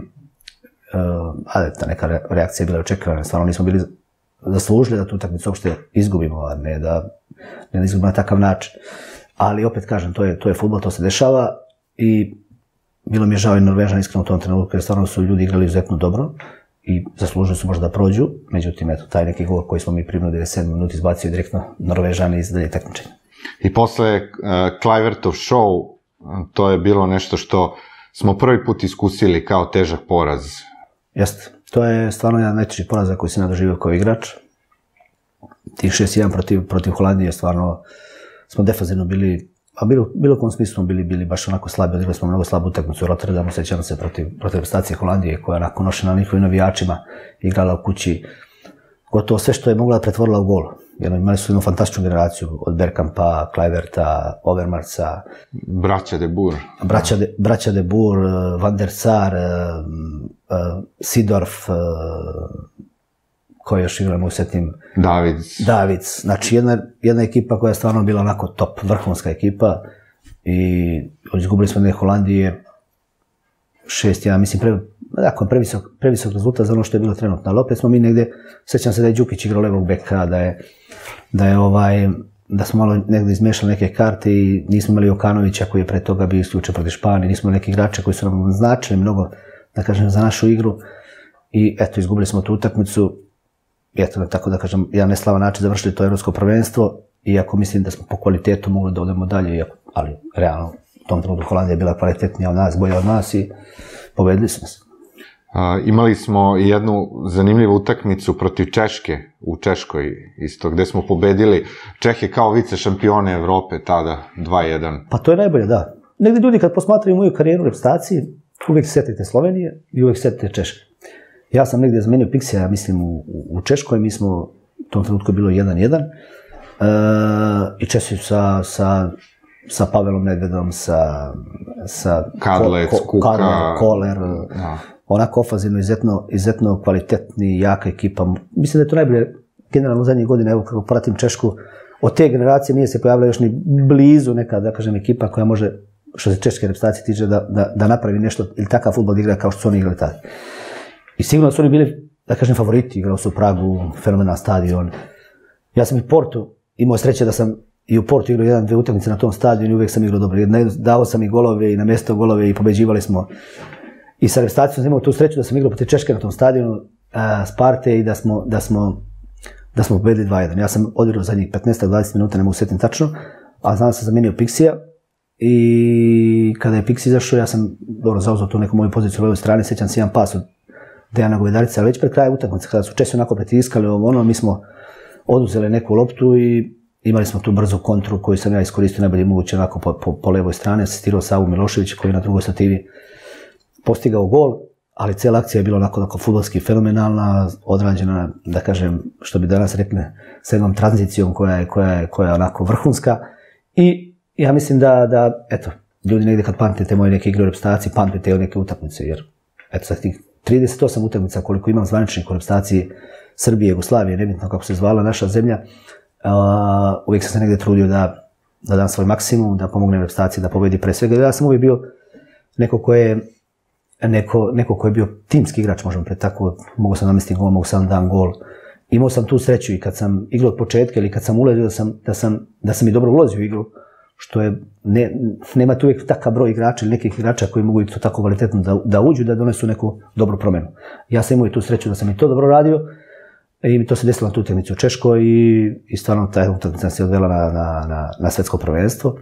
S3: a ta neka reakcija je bila očekivana, stvarno nismo bili zaslužili da tu utakmicu uopšte izgubimo, a ne da, ne da izgubimo na takav način. Ali opet kažem, to je, to je fudbal, to se dešava i bilo mi je žao i Norvežan iskreno u tom trenutku, jer stvarno su ljudi igrali izuzetno dobro i zaslužili su možda da prođu, međutim, eto, taj neki gol koji smo mi primili u devedeset sedmoj minuti izbacio direktno Norvežani iz dalje takmičenja.
S2: I posle uh, Kluivertov show, to je bilo nešto što smo prvi put iskusili kao težak poraz.
S3: Jeste, to je stvarno jedan najteži poraz koji sam nadoživio kao igrač. Tih šest jedan protiv, protiv Holandije, stvarno smo defanzivno bili, a bilo, bilo kom smislu smo bili, bili baš onako slabi, odigrali smo mnogo slabu utakmicu u Rotterdamu, sećam se protiv, protiv reprezentacije Holandije koja je onako nošena njihovim navijačima, igrala u kući, gotovo sve što je mogla pretvorila u gol. Jedno, imali su jednu fantastičnu generaciju od Bergkampa, Kluiverta, Overmarsa,
S2: Braća de Boer,
S3: braća de, braća de Boer, Van der Sar, uh, uh, Sidorf, uh, koji još igramo u setim,
S2: Davids.
S3: Davids. Znači jedna, jedna ekipa koja je stvarno bila onako top, vrhunska ekipa i izgubili smo ne Holandije šest jedan, mislim, pre, dakle, previsok, previsok rezultat za ono što je bilo trenutno, ali opet smo mi negde, sećam se da je Đukić igrao levog beka, da je, da je ovaj, da smo malo negde izmešali neke karte i nismo imali Okanovića koji je pre toga bio isključen protiv Španije, nismo imali neki igrača koji su nam značili mnogo, da kažem, za našu igru i eto, izgubili smo tu utakmicu. Eto, tako da kažem, jedan neslavan način završili to evropsko prvenstvo, iako mislim da smo po kvalitetu mogli da odemo dalje, iako, ali realno u tom trenutku Holandija je bila kvalitetnija od nas, bolja od nas i pobedili smo se.
S2: A, imali smo i jednu zanimljivu utakmicu protiv Češke u Češkoj isto, gde smo pobedili Čehe kao vice šampione Evrope tada dva jedan.
S3: Pa to je najbolje, da. Negdje ljudi kad posmatraju moju karijeru u reprezentaciji, uvijek se setite Slovenije i uvijek se setite Češke. Ja sam negdje zamenio Pixija, ja mislim, u, u Češkoj, mi smo, u tom trenutku bilo jedan jedan, e, i Česi sa, sa, sa Pavelom Nedvedom, sa, sa
S2: Kadlec,
S3: ko, ko,
S2: Kuka,
S3: Kadler, Koller,
S2: da.
S3: Onako ofazivno, izuzetno, izuzetno kvalitetni, jaka ekipa. Mislim da je to najbolje, generalno u zadnjih godina, evo kako pratim Češku, od te generacije nije se pojavila još ni blizu neka, da kažem, ekipa koja može, što se češke reprezentacije tiče, da, da, da napravi nešto ili takav fudbal igra kao što su oni igrali tada. I sigurno su oni bili, da kažem, favoriti, igrao su u Pragu, fenomenal stadion. Ja sam i Portu, imao sreće da sam i u Portu igrao jedan, dve utakmice na tom stadionu i uvijek sam igrao dobro. Dao sam i golove i na mjesto golove i pobeđivali smo. I sa reprezentacijom sam imao tu sreću da sam igrao protiv Češke na tom stadionu, a, Sparte i da smo, da smo, da smo pobedili dva jedan. Ja sam odigrao zadnjih petnaest do dvadeset minuta, ne mogu setim tačno, a znam da sam zamenio Pixija. I kada je Pixi izašao, ja sam dobro zauzeo tu neku moju poziciju u levoj strani, sećam se jedan pas od Dejana Govedarice, ali već pred kraja utakmice, kada su Česi onako pritiskali ovo ono, mi smo oduzeli neku loptu i imali smo tu brzu kontru koju sam ja iskoristio najbolje moguće onako po, po, po levoj strani, asistirao Savu Milošević koji je na drugoj stativi postigao gol, ali cijela akcija je bila onako, onako fudbalski fenomenalna, odrađena, da kažem, što bi danas rekli, sa jednom tranzicijom koja je, koja je, koja je onako vrhunska i ja mislim da, da, eto, ljudi negdje kad pamtite moje neke igre u reprezentaciji, pamtite o neke utakmice, jer, eto, sa tih trideset osam utakmica koliko imam zvaničnih u reprezentaciji Srbije, Jugoslavije, nebitno kako se zvala naša zemlja, uh, uvijek sam se negdje trudio da, da dam svoj maksimum, da pomognem reprezentaciji, da pobedi pre svega. Ja sam uvijek bio neko ko je, neko, neko ko je bio timski igrač, možemo pre tako, mogu sam namestiti gol, mogu sam dam gol. Imao sam tu sreću i kad sam igrao od početka ili kad sam ulazio da sam, da sam, da sam i dobro ulazio u igru, što je, ne, nema tu uvijek takav broj igrača ili nekih igrača koji mogu to tako kvalitetno da, da uđu, da donesu neku dobru promjenu. Ja sam imao i tu sreću da sam i to dobro radio I to se desilo na tu utakmicu u Češkoj i, i stvarno ta utakmica se odvela na, na, na, na svetsko prvenstvo.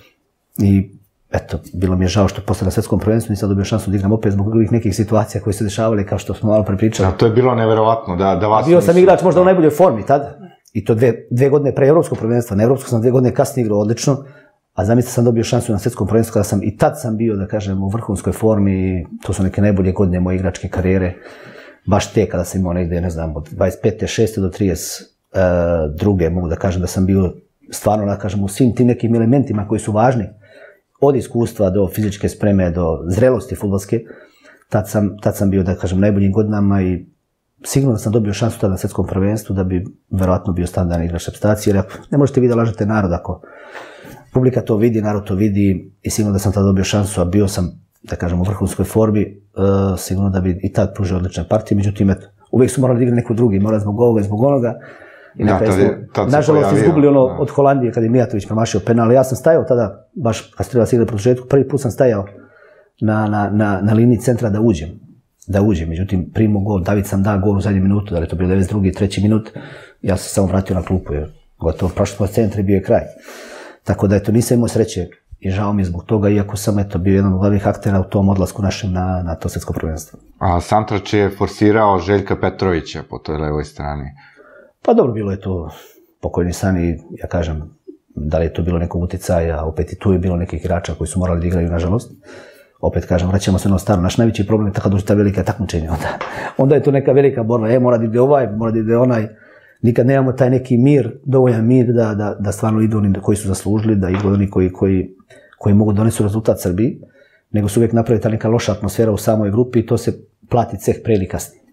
S3: I eto, bilo mi je žao što posle na svetskom prvenstvu nisam dobio šansu da igram opet zbog drugih nekih situacija koje se dešavale, kao što smo malo prepričali.
S2: A to je bilo neverovatno da, da vas...
S3: Bio sam igrač možda u najboljoj formi tada. I to dve, dve godine pre evropskog prvenstva. Na evropskom sam dve godine kasnije igrao odlično, a zamislite sam dobio šansu na svetskom prvenstvu kada sam i tad sam bio, da kažem, u vrhunskoj formi. To su neke najbolje godine moje igračke karijere. Baš te kada sam imao negde, ne znam, od dvadeset pete šeste do trideset druge mogu da kažem da sam bio stvarno, da kažem, u svim tim nekim elementima koji su važni. Od iskustva do fizičke spreme, do zrelosti fudbalske. Tad sam, tad sam bio, da kažem, najboljim godinama i sigurno sam dobio šansu tada na svetskom prvenstvu da bi verovatno bio standardni igrač reprezentacije, jer ne možete vi da lažete narod ako publika to vidi, narod to vidi i sigurno da sam tada dobio šansu, a bio sam, da kažem, u vrhunskoj formi, uh, sigurno da bi i tad pružio odlične partije, međutim, eto, uvijek su morali da igra neko drugi, mora zbog ovoga i zbog onoga. I na kraju smo, nažalost, izgubili ono da. Od Holandije kada je Mijatović promašio penal. Ja sam stajao tada, baš kad se trebala se igra po produžetku, prvi put sam stajao na, na, na, na liniji centra da uđem. Da uđem, međutim, primio gol, David sam dao gol u zadnju minutu, da li je to bio devedeset drugi treći minut, ja sam se samo vratio na klupu, jer gotovo prošli smo centri, bio je kraj. Tako da, eto, nisam imao sreće i žao mi je zbog toga, iako sam, eto, bio jedan od glavnih aktera u tom odlasku našem na, na to svjetsko prvenstvo.
S2: A Santrač je forsirao Željka Petrovića po toj levoj strani.
S3: Pa dobro, bilo je to pokojni san i, ja kažem, da li je to bilo nekog utjecaja, opet i tu je bilo nekih igrača koji su morali da igraju, nažalost. Opet kažem, vraćamo se na staro. Naš najveći problem je tako dođe ta velika takmičenja. Onda, onda je to neka velika borba. E, mora da ide ovaj, mora da ide onaj. Nikad nemamo taj neki mir, dovoljan mir da, da, da stvarno idu oni koji su zaslužili, da idu oni koji, koji, koji mogu donesu rezultat Srbiji, nego su uvijek napravi ta neka loša atmosfera u samoj grupi i to se plati ceh pre ili kasnije.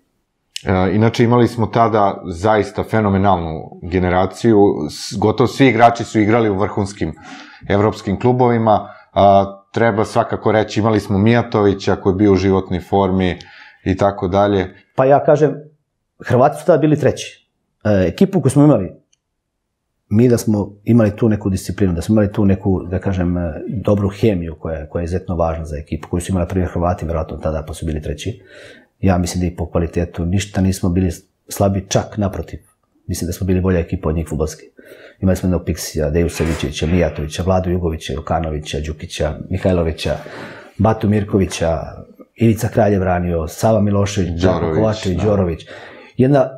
S2: E, inače, imali smo tada zaista fenomenalnu generaciju. Gotovo svi igrači su igrali u vrhunskim evropskim klubovima. A, treba svakako reći, imali smo Mijatovića koji je bio u životnoj formi i tako dalje.
S3: Pa ja kažem, Hrvati su tada bili treći. E, ekipu koju smo imali, mi da smo imali tu neku disciplinu, da smo imali tu neku, da kažem, dobru hemiju koja, koja je izuzetno važna za ekipu, koju su imali prije Hrvati, verovatno tada pa su bili treći. Ja mislim da i po kvalitetu ništa nismo bili slabi, čak naprotiv. Mislim da smo bili bolja ekipa od njih fudbalski. Imali smo jednog Piksija, Deju Savićevića, Mijatovića, Vladu Jugovića, Jokanovića, Đukića, Mihajlovića, Batu Mirkovića, Ivica Kralj je branio, Sava Milošević, Đako Kovačević, Đorović. Jedna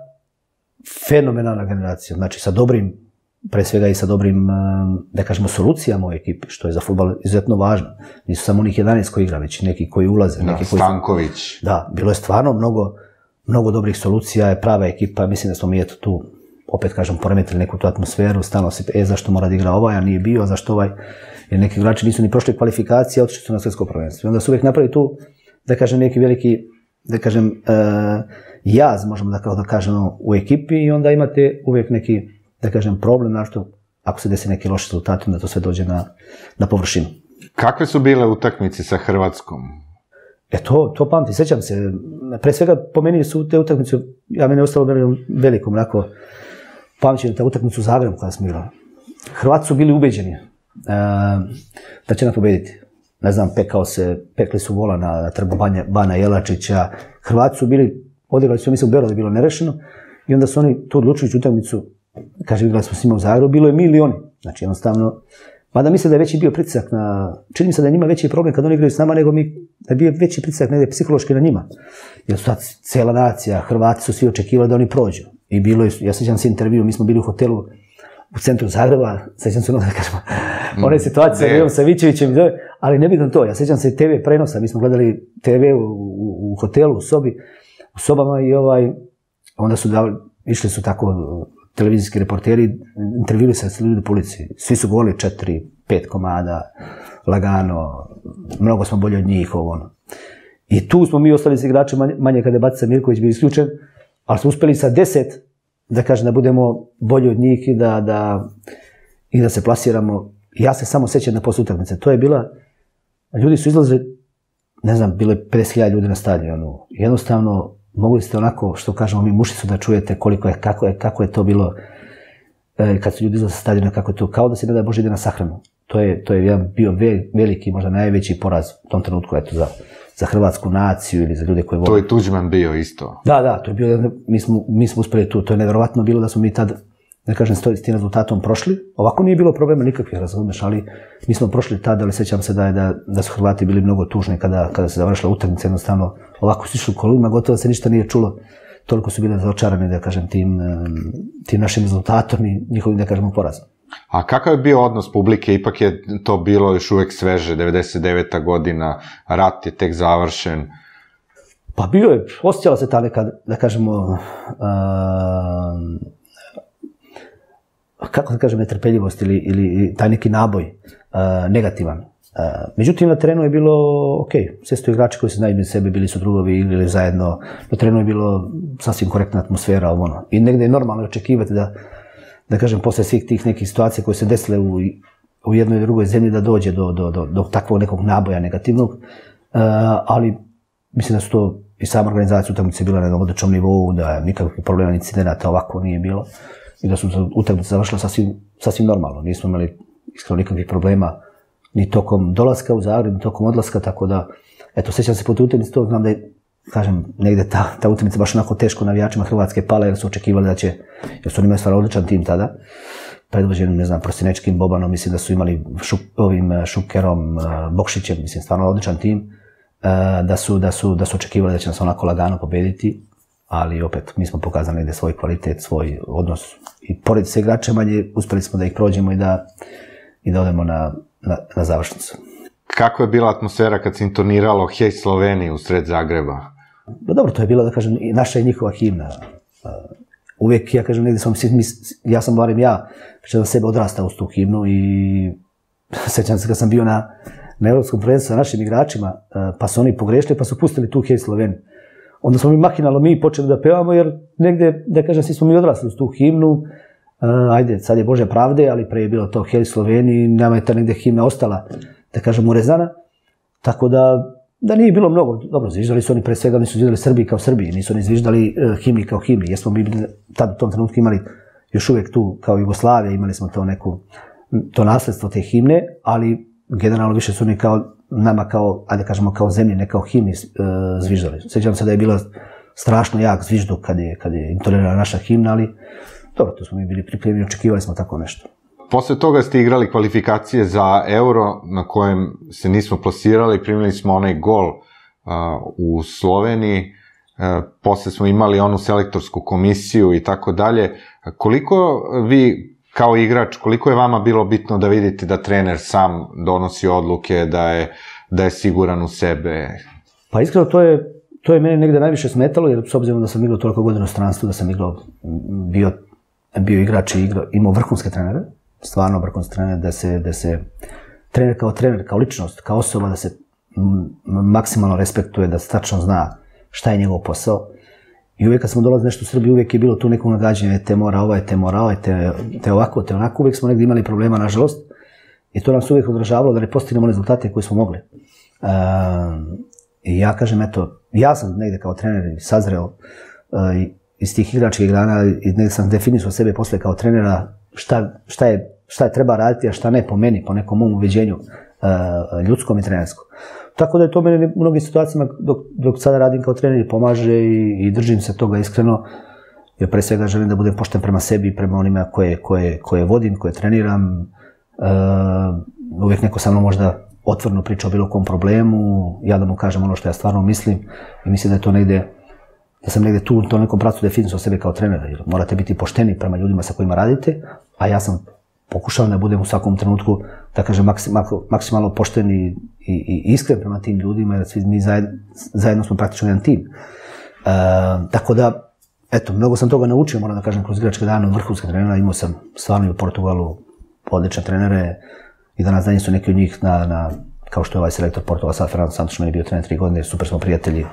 S3: fenomenalna generacija, znači sa dobrim, pre svega i sa dobrim, da kažemo, solucijama u ekipi, što je za fudbal izuzetno važno. Nisu samo onih jedanaest koji igra, već neki koji ulaze.
S2: Da,
S3: neki
S2: Stanković.
S3: Koji... Da, bilo je stvarno mnogo, mnogo dobrih solucija, je prava ekipa, mislim da smo mi eto tu, opet kažem, poremetili neku tu atmosferu, stalno se, e, zašto mora da igra ovaj, a nije bio, zašto ovaj, jer neki igrači nisu ni prošli kvalifikacije, otišli su na svjetsko prvenstvo. I onda su uvijek napravili tu, da kažem, neki veliki, da kažem, uh, jaz, možemo da, kao da kažemo, u ekipi i onda imate uvijek neki, da kažem, problem, našto ako se desi neki loš rezultat, onda to sve dođe na, na površinu.
S2: Kakve su bile utakmice sa Hrvatskom?
S3: E to, to pamti, sjećam se. Pre svega po meni su te utakmice, ja meni je ostalo velikom, onako, pamćenju te utakmicu u Zagrebu kada smo igrali. Hrvati su bili ubeđeni uh, da će nas pobediti. Ne znam, pekao se, pekli su vola na, na trbu Banja, Bana Jelačića. Hrvati su bili, odigrali su, mislim, u Beogradu je bilo nerešeno i onda su oni tu odlučujući utakmicu, kaže, igrali smo s njima u Zagrebu, bilo je milioni. Znači, jednostavno, mada misle da je veći bio pritisak na... Čini mi se da je njima veći problem kad oni igraju s nama, nego mi, da je bio veći pritisak negdje psihološki na njima. Jer su sad cijela nacija, Hrvati su svi očekivali da oni prođu. I bilo je, ja sjećam se intervju, mi smo bili u hotelu u centru Zagreba, sjećam se ono da kažemo, mm, one situacije sa Devom Savićevićem, ali ne bitno to, ja sjećam se te ve prenosa, mi smo gledali te ve u, u, u hotelu, u sobi, u sobama i ovaj, onda su davali, išli su tako televizijski reporteri, intervjuili se sa ljudi u policiji. Svi su govorili četiri, pet komada, lagano, mnogo smo bolji od njih, ovo ono. I tu smo mi ostali s igrači manje, manje kada je Batica Mirković bio isključen, ali smo uspeli sa deset, da kažem da budemo bolji od njih i da, da, i da se plasiramo. Ja se samo sjećam na posle utakmice. To je bila, ljudi su izlazili, ne znam, bilo je pedeset hiljada ljudi na stadionu. Jednostavno, mogli ste onako, što kažemo mi, mušicu da čujete koliko je, kako je, kako je to bilo e, kad su ljudi izlaze sa stadiona, kako je to, kao da se ne da Bože ide na sahranu. To je, to je jedan bio veliki, možda najveći poraz u tom trenutku, eto, za, za hrvatsku naciju ili za ljude koje vole.
S2: To je Tuđman bio isto.
S3: Da, da, to je bilo, mi smo, mi smo uspeli tu, to je nevjerovatno bilo da smo mi tad, da kažem, s tim rezultatom prošli. Ovako nije bilo problema nikakvih, razumeš, ali mi smo prošli tad, ali sjećam se da, je, da, da su Hrvati bili mnogo tužni kada, kada se završila utakmica, jednostavno ovako su išli u kolima, gotovo se ništa nije čulo. Toliko su bile razočarane, da kažem, tim, tim našim rezultatom i njihovim, da kažemo, porazom.
S2: A kakav je bio odnos publike? Ipak je to bilo još uvek sveže, devedeset deveta godina, rat je tek završen.
S3: Pa bio je, osjećala se ta neka, da kažemo, uh, kako da kažem, netrpeljivost ili, ili taj neki naboj uh, negativan. Uh, međutim, na terenu je bilo, ok, sve su to igrači koji se znaju među sebe, bili su drugovi, igrali zajedno, na terenu je bilo sasvim korektna atmosfera, ono. I negde je normalno očekivati da, da kažem, posle svih tih nekih situacija koje se desile u, u jednoj i drugoj zemlji, da dođe do, do, do, do takvog nekog naboja negativnog, uh, ali mislim da su to i sama organizacija utakmice bila na jednom odličnom nivou, da nikakvih problema, incidenata ovako nije bilo i da su utakmice završila sasvim, sasvim normalno. Nismo imali iskreno nikakvih problema ni tokom dolaska u Zagreb, ni tokom odlaska, tako da, eto, sjećam se po toj utakmici, to znam da je, kažem, negde ta, ta utakmica baš onako teško navijačima Hrvatske pala, jer su očekivali da će, jer su oni imali stvarno odličan tim tada, predvođen, ne znam, Prostinečkim, Bobanom, mislim da su imali šuk, ovim Šukerom, Bokšićem, mislim, stvarno odličan tim, da su, da su, da su očekivali da će nas onako lagano pobediti, ali opet, mi smo pokazali negde svoj kvalitet, svoj odnos i pored sve igrače manje, uspeli smo da ih prođemo i da, i da odemo na, na, na završnicu.
S2: Kako je bila atmosfera kad se intoniralo Hej Sloveniji u sred Zagreba?
S3: Pa dobro, to je bilo, da kažem, naša i njihova himna. Uvijek, ja kažem, negde sam, ja sam, barem ja, pričam sebe odrastao uz tu himnu i sećam se kad sam bio na, na Evropskom prvenstvu sa našim igračima, pa su oni pogrešili, pa su pustili tu Hej Sloveniji. Onda smo mi mahinalno mi počeli da pevamo, jer negde, da kažem, svi smo mi odrasli uz tu himnu. Ajde, sad je Bože pravde, ali pre je bilo to Hej Sloveniji, nama je ta negde himna ostala, da kažem, urezana. Tako da, da nije bilo mnogo, dobro, zviždali su oni pre svega, nisu zviždali Srbiji kao Srbiji, nisu oni zviždali uh, himni kao himni, jer smo mi tad u tom trenutku imali još uvijek tu, kao Jugoslavija, imali smo to neku, to nasledstvo te himne, ali generalno više su oni kao, nama kao, ajde kažemo, kao zemlje, ne kao himni uh, zviždali. Sjećam se da je bilo strašno jak zvižduk kad je, kad je intonirana naša himna, ali dobro, to smo mi bili pripremljeni, očekivali smo tako nešto. Posle
S2: toga ste igrali kvalifikacije za Euro, na kojem se nismo plasirali, primili smo onaj gol uh, u Sloveniji, uh, posle smo imali onu selektorsku komisiju i tako dalje. Koliko vi, kao igrač, koliko je vama bilo bitno da vidite da trener sam donosi odluke, da je, da je siguran u sebe?
S3: Pa iskreno, to je, to je mene negde najviše smetalo, jer s obzirom da sam igrao toliko godina u stranstvu, da sam igrao, bio, bio igrač i igrao, imao vrhunske trenere, stvarno vrhunski trener, da se, da se trener kao trener, kao ličnost, kao osoba, da se maksimalno respektuje, da se tačno zna šta je njegov posao. I uvijek kad smo dolazili nešto u Srbiji, uvijek je bilo tu neko nagađanje, te mora ovaj, te mora ovaj, te, te ovako, te onako. Uvijek smo negdje imali problema, nažalost. I to nam se uvijek odražavalo da ne postignemo rezultate koje smo mogli. Uh, I ja kažem, eto, ja sam negdje kao trener sazreo uh, iz tih igračkih grana i negdje sam definisao sebe posle kao trenera šta, šta, je, šta je treba raditi, a šta ne po meni, po nekom mom uveđenju uh, ljudskom i trenerskom. Tako da je to mene u mnogim situacijama dok, dok sada radim kao trener pomaže i, i držim se toga iskreno. Jer pre svega želim da budem pošten prema sebi i prema onima koje, koje, koje vodim, koje treniram. Uh, uvijek neko sa mnom možda otvoreno priča o bilo kom problemu, ja da mu kažem ono što ja stvarno mislim i mislim da je to negde, da sam negde tu u tom nekom pracu definisao sebe kao trenera, jer morate biti pošteni prema ljudima sa kojima radite, a ja sam pokušao da budem u svakom trenutku, da kažem, maksimalno, maksimalno pošten i, i, i iskren prema tim ljudima, jer svi mi zajedno, zajedno smo praktično jedan tim. Uh, tako da, eto, mnogo sam toga naučio, moram da kažem, kroz igračke dane od vrhunskih trenera, imao sam stvarno i u Portugalu odlične trenere i danas danje su neki od njih na, na kao što je ovaj selektor Portugala, sad Fernando Santos, meni je bio trener tri godine, super smo prijatelji,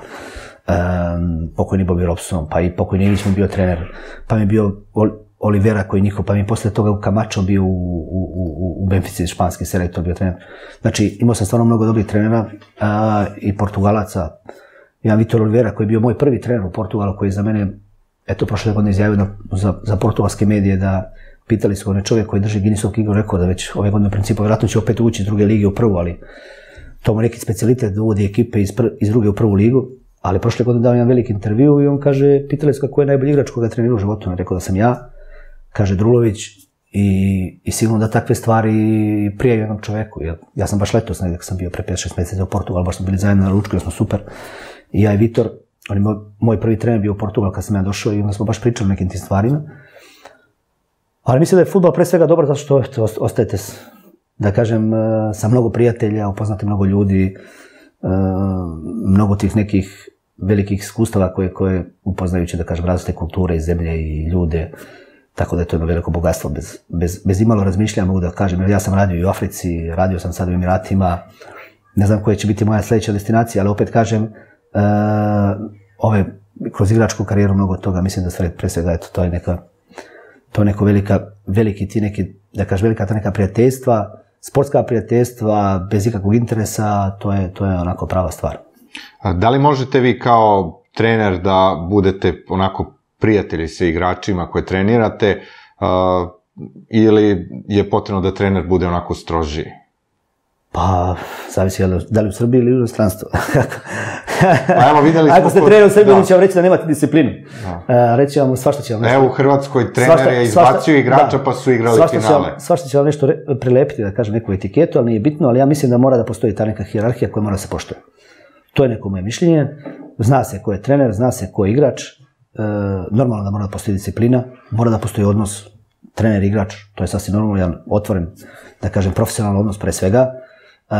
S3: um, pokojni Bobby Robson, pa i pokojni Ilić mi bio trener, pa mi je bio Olivera koji je njihov, pa mi je posle toga u Camacho bio u, u, u, u Benfici, španski selektor bio trener. Znači, imao sam stvarno mnogo dobrih trenera uh, i Portugalaca. Imam Vitor Olivera koji je bio moj prvi trener u Portugalu, koji je za mene, eto, prošle godine izjavio za, za portugalske medije da pitali su ga, onaj čovjek koji drži Guinnessov knjigu rekorda, već ove godine u principu, vjerojatno će opet ući iz druge lige u prvu, ali to mu neki specijalitet da uvodi ekipe iz, pr, iz druge u prvu ligu, ali prošle godine dao jedan veliki intervju i on kaže, pitali su kako je najbolji igrač koga trenira u životu, on je rekao da sam ja, kaže Drulović, i, i sigurno da takve stvari prijaju jednom čoveku. Ja, ja sam baš letos negdje kad sam bio pre pet šest mjeseca u Portugal, baš smo bili zajedno na ručku, jer smo super, i ja i Vitor, on je moj, moj prvi trener bio u Portugal kad sam ja došao i onda smo baš pričali o nekim tim stvarima. Ali mislim da je fudbal pre svega dobar zato što to, ostajete, da kažem, sa mnogo prijatelja, upoznate mnogo ljudi, mnogo tih nekih velikih iskustava koje, koje upoznajući, da kažem, različite kulture i zemlje i ljude, tako da je to jedno veliko bogatstvo. Bez, bez, bez imalo razmišljanja mogu da kažem, jer ja sam radio i u Africi, radio sam sad u Emiratima, ne znam koja će biti moja sljedeća destinacija, ali opet kažem, uh, ove, kroz igračku karijeru mnogo toga, mislim da stvari pre svega, eto, to je neka, to je neko velika, veliki ti neki, da kažem, velika ta neka prijateljstva, sportska prijateljstva, bez ikakvog interesa, to je, to je onako prava stvar.
S2: Da li možete vi kao trener da budete onako prijatelji sa igračima koje trenirate, uh, ili je potrebno da trener bude onako strožiji?
S3: Pa, zavisi da li u Srbiji ili u inostranstvu.
S2: Pa evo, videli smo...
S3: Ako ste trener u Srbiji, da. Će vam reći da nemate disciplinu. Da. Uh, reći će vam, svašta će vam nešto...
S2: Evo u Hrvatskoj trener svašta, je izbacio svašta, igrača da. Pa su igrali svašta finale. Će vam, svašta
S3: će vam nešto prilepiti, da kažem, neku etiketu, ali nije bitno, ali ja mislim da mora da postoji ta neka hijerarhija koja mora se poštovati. To je neko moje mišljenje. Zna se ko je trener, zna se ko je igrač. E, normalno da mora da postoji disciplina, mora da postoji odnos trener-igrač, to je sasvim normalno, jedan otvoren, da kažem, profesionalan odnos pre svega. E,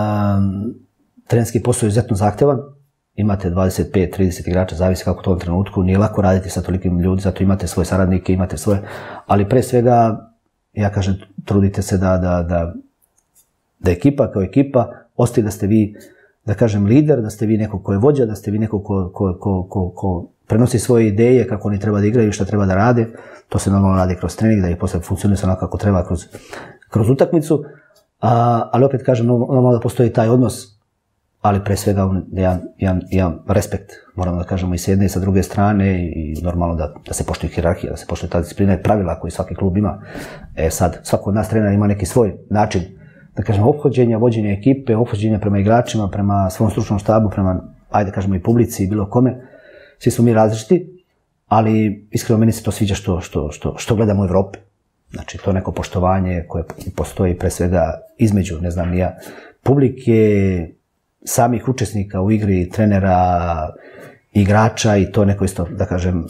S3: trenerski posao je izuzetno zahtevan, imate dvadeset pet trideset igrača, zavisi kako to u trenutku, nije lako raditi sa tolikim ljudi, zato imate svoje saradnike, imate svoje, ali pre svega, ja kažem, trudite se da, da, da, da ekipa kao ekipa ostaje da ste vi, da kažem, lider, da ste vi neko ko je vođa, da ste vi neko ko, ko, ko, ko, ko prenosi svoje ideje, kako oni treba da igraju, šta treba da rade. To se normalno radi kroz trening, da ih posle funkcionuje onako kako treba kroz, kroz utakmicu. A, ali opet kažem, normalno da postoji taj odnos, ali pre svega jedan, jedan, jedan respekt, moramo da kažemo, i s jedne i sa druge strane, i normalno da, da se poštuje hijerarhija, da se poštuje ta disciplina i pravila koji svaki klub ima. E sad, svako od nas trenera ima neki svoj način, da kažemo, ophođenja, vođenja ekipe, ophođenja prema igračima, prema svom stručnom štabu, prema, ajde kažemo, i publici, i bilo kome. Svi smo mi različiti, ali iskreno meni se to sviđa što, što, što, što gledamo u Evropi. Znači, to neko poštovanje koje postoji pre svega između, ne znam, ja, publike, samih učesnika u igri, trenera, igrača, i to neko isto, da kažem,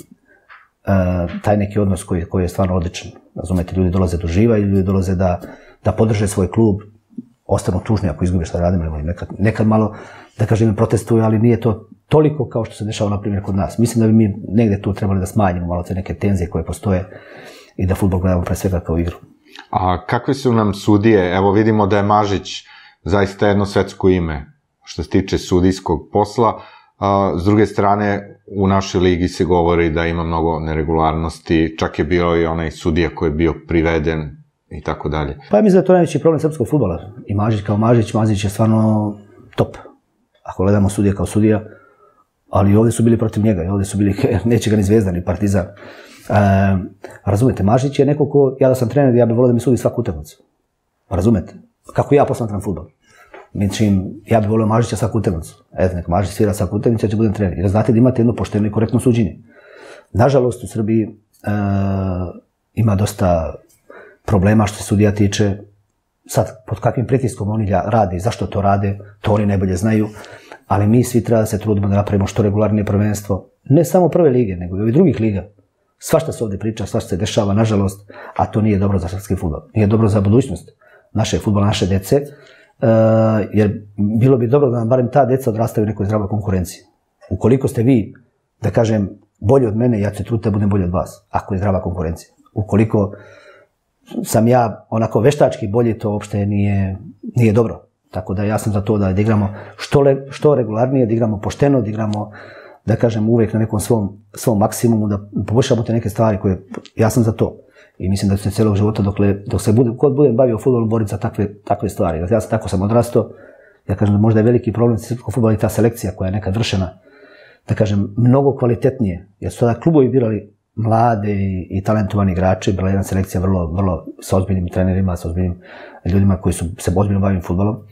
S3: taj neki odnos koji, koji je stvarno odličan. Razumete, ljudi dolaze da uživaju, ljudi dolaze da, da podrže svoj klub, ostanu tužni ako izgubi šta radimo, nekad, nekad malo, da kažem, protestuju, ali nije to toliko kao što se dešava, na primjer, kod nas. Mislim da bi mi negdje tu trebali da smanjimo malo te neke tenzije koje postoje i da fudbal gledamo pre svega kao igru.
S2: A kakve su nam sudije? Evo vidimo da je Mažić zaista jedno svetsko ime što se tiče sudijskog posla. A, s druge strane, u našoj ligi se govori da ima mnogo neregularnosti, čak je bio i onaj sudija koji je bio priveden i tako dalje.
S3: Pa ja mislim da je to najveći problem srpskog fudbala. I Mažić kao Mažić, Mažić je stvarno top. Ako gledamo sudija kao sudija, ali ovdje su bili protiv njega, i ovdje su bili, neće ga ni Zvezda, ni Partizan. E, razumete, Mažić je neko ko, ja da sam trener, ja bih volio da mi sudi svaku utakmicu. Razumete? Kako ja posmatram fudbal. Mislim, ja bih volio Mažića svaku utakmicu. Eto, neka Mažić svira svaku utakmicu, ja ću budem trener. Jer znate da imate jedno pošteno i korektno suđenje. Nažalost, u Srbiji e, ima dosta problema što se sudija tiče. Sad, pod kakvim pritiskom oni rade, zašto to rade, to oni najbolje znaju. Ali mi svi treba da se trudimo da napravimo što regularnije prvenstvo. Ne samo prve lige, nego i ovih drugih liga. Svašta se ovdje priča, svašta se dešava, nažalost, a to nije dobro za srpski fudbal. Nije dobro za budućnost naše fudbala, naše dece, uh, jer bilo bi dobro da nam barem ta deca odrastaju u nekoj zdravoj konkurenciji. Ukoliko ste vi, da kažem, bolji od mene, ja ću se truditi da budem bolji od vas, ako je zdrava konkurencija. Ukoliko sam ja onako veštački bolji, to uopšte nije, nije dobro. Tako da ja sam za to da igramo što, le, što regularnije, da igramo pošteno, da igramo, da kažem, uvijek na nekom svom, svom maksimumu, da poboljšamo te neke stvari koje, ja sam za to. I mislim da ću se cijelog života, dokle, dok se bude, kod budem bavio fudbalom, boriti za takve, takve stvari. Ja sam tako sam odrastao, ja kažem da možda je veliki problem srpskog fudbala i ta selekcija koja je nekad vršena, da kažem, mnogo kvalitetnije, jer su tada klubovi birali mlade i, i talentovani igrači, bila je jedna selekcija vrlo, vrlo sa ozbiljnim trenerima, sa ozbiljnim ljudima koji su se ozbiljno bavili fudbalom.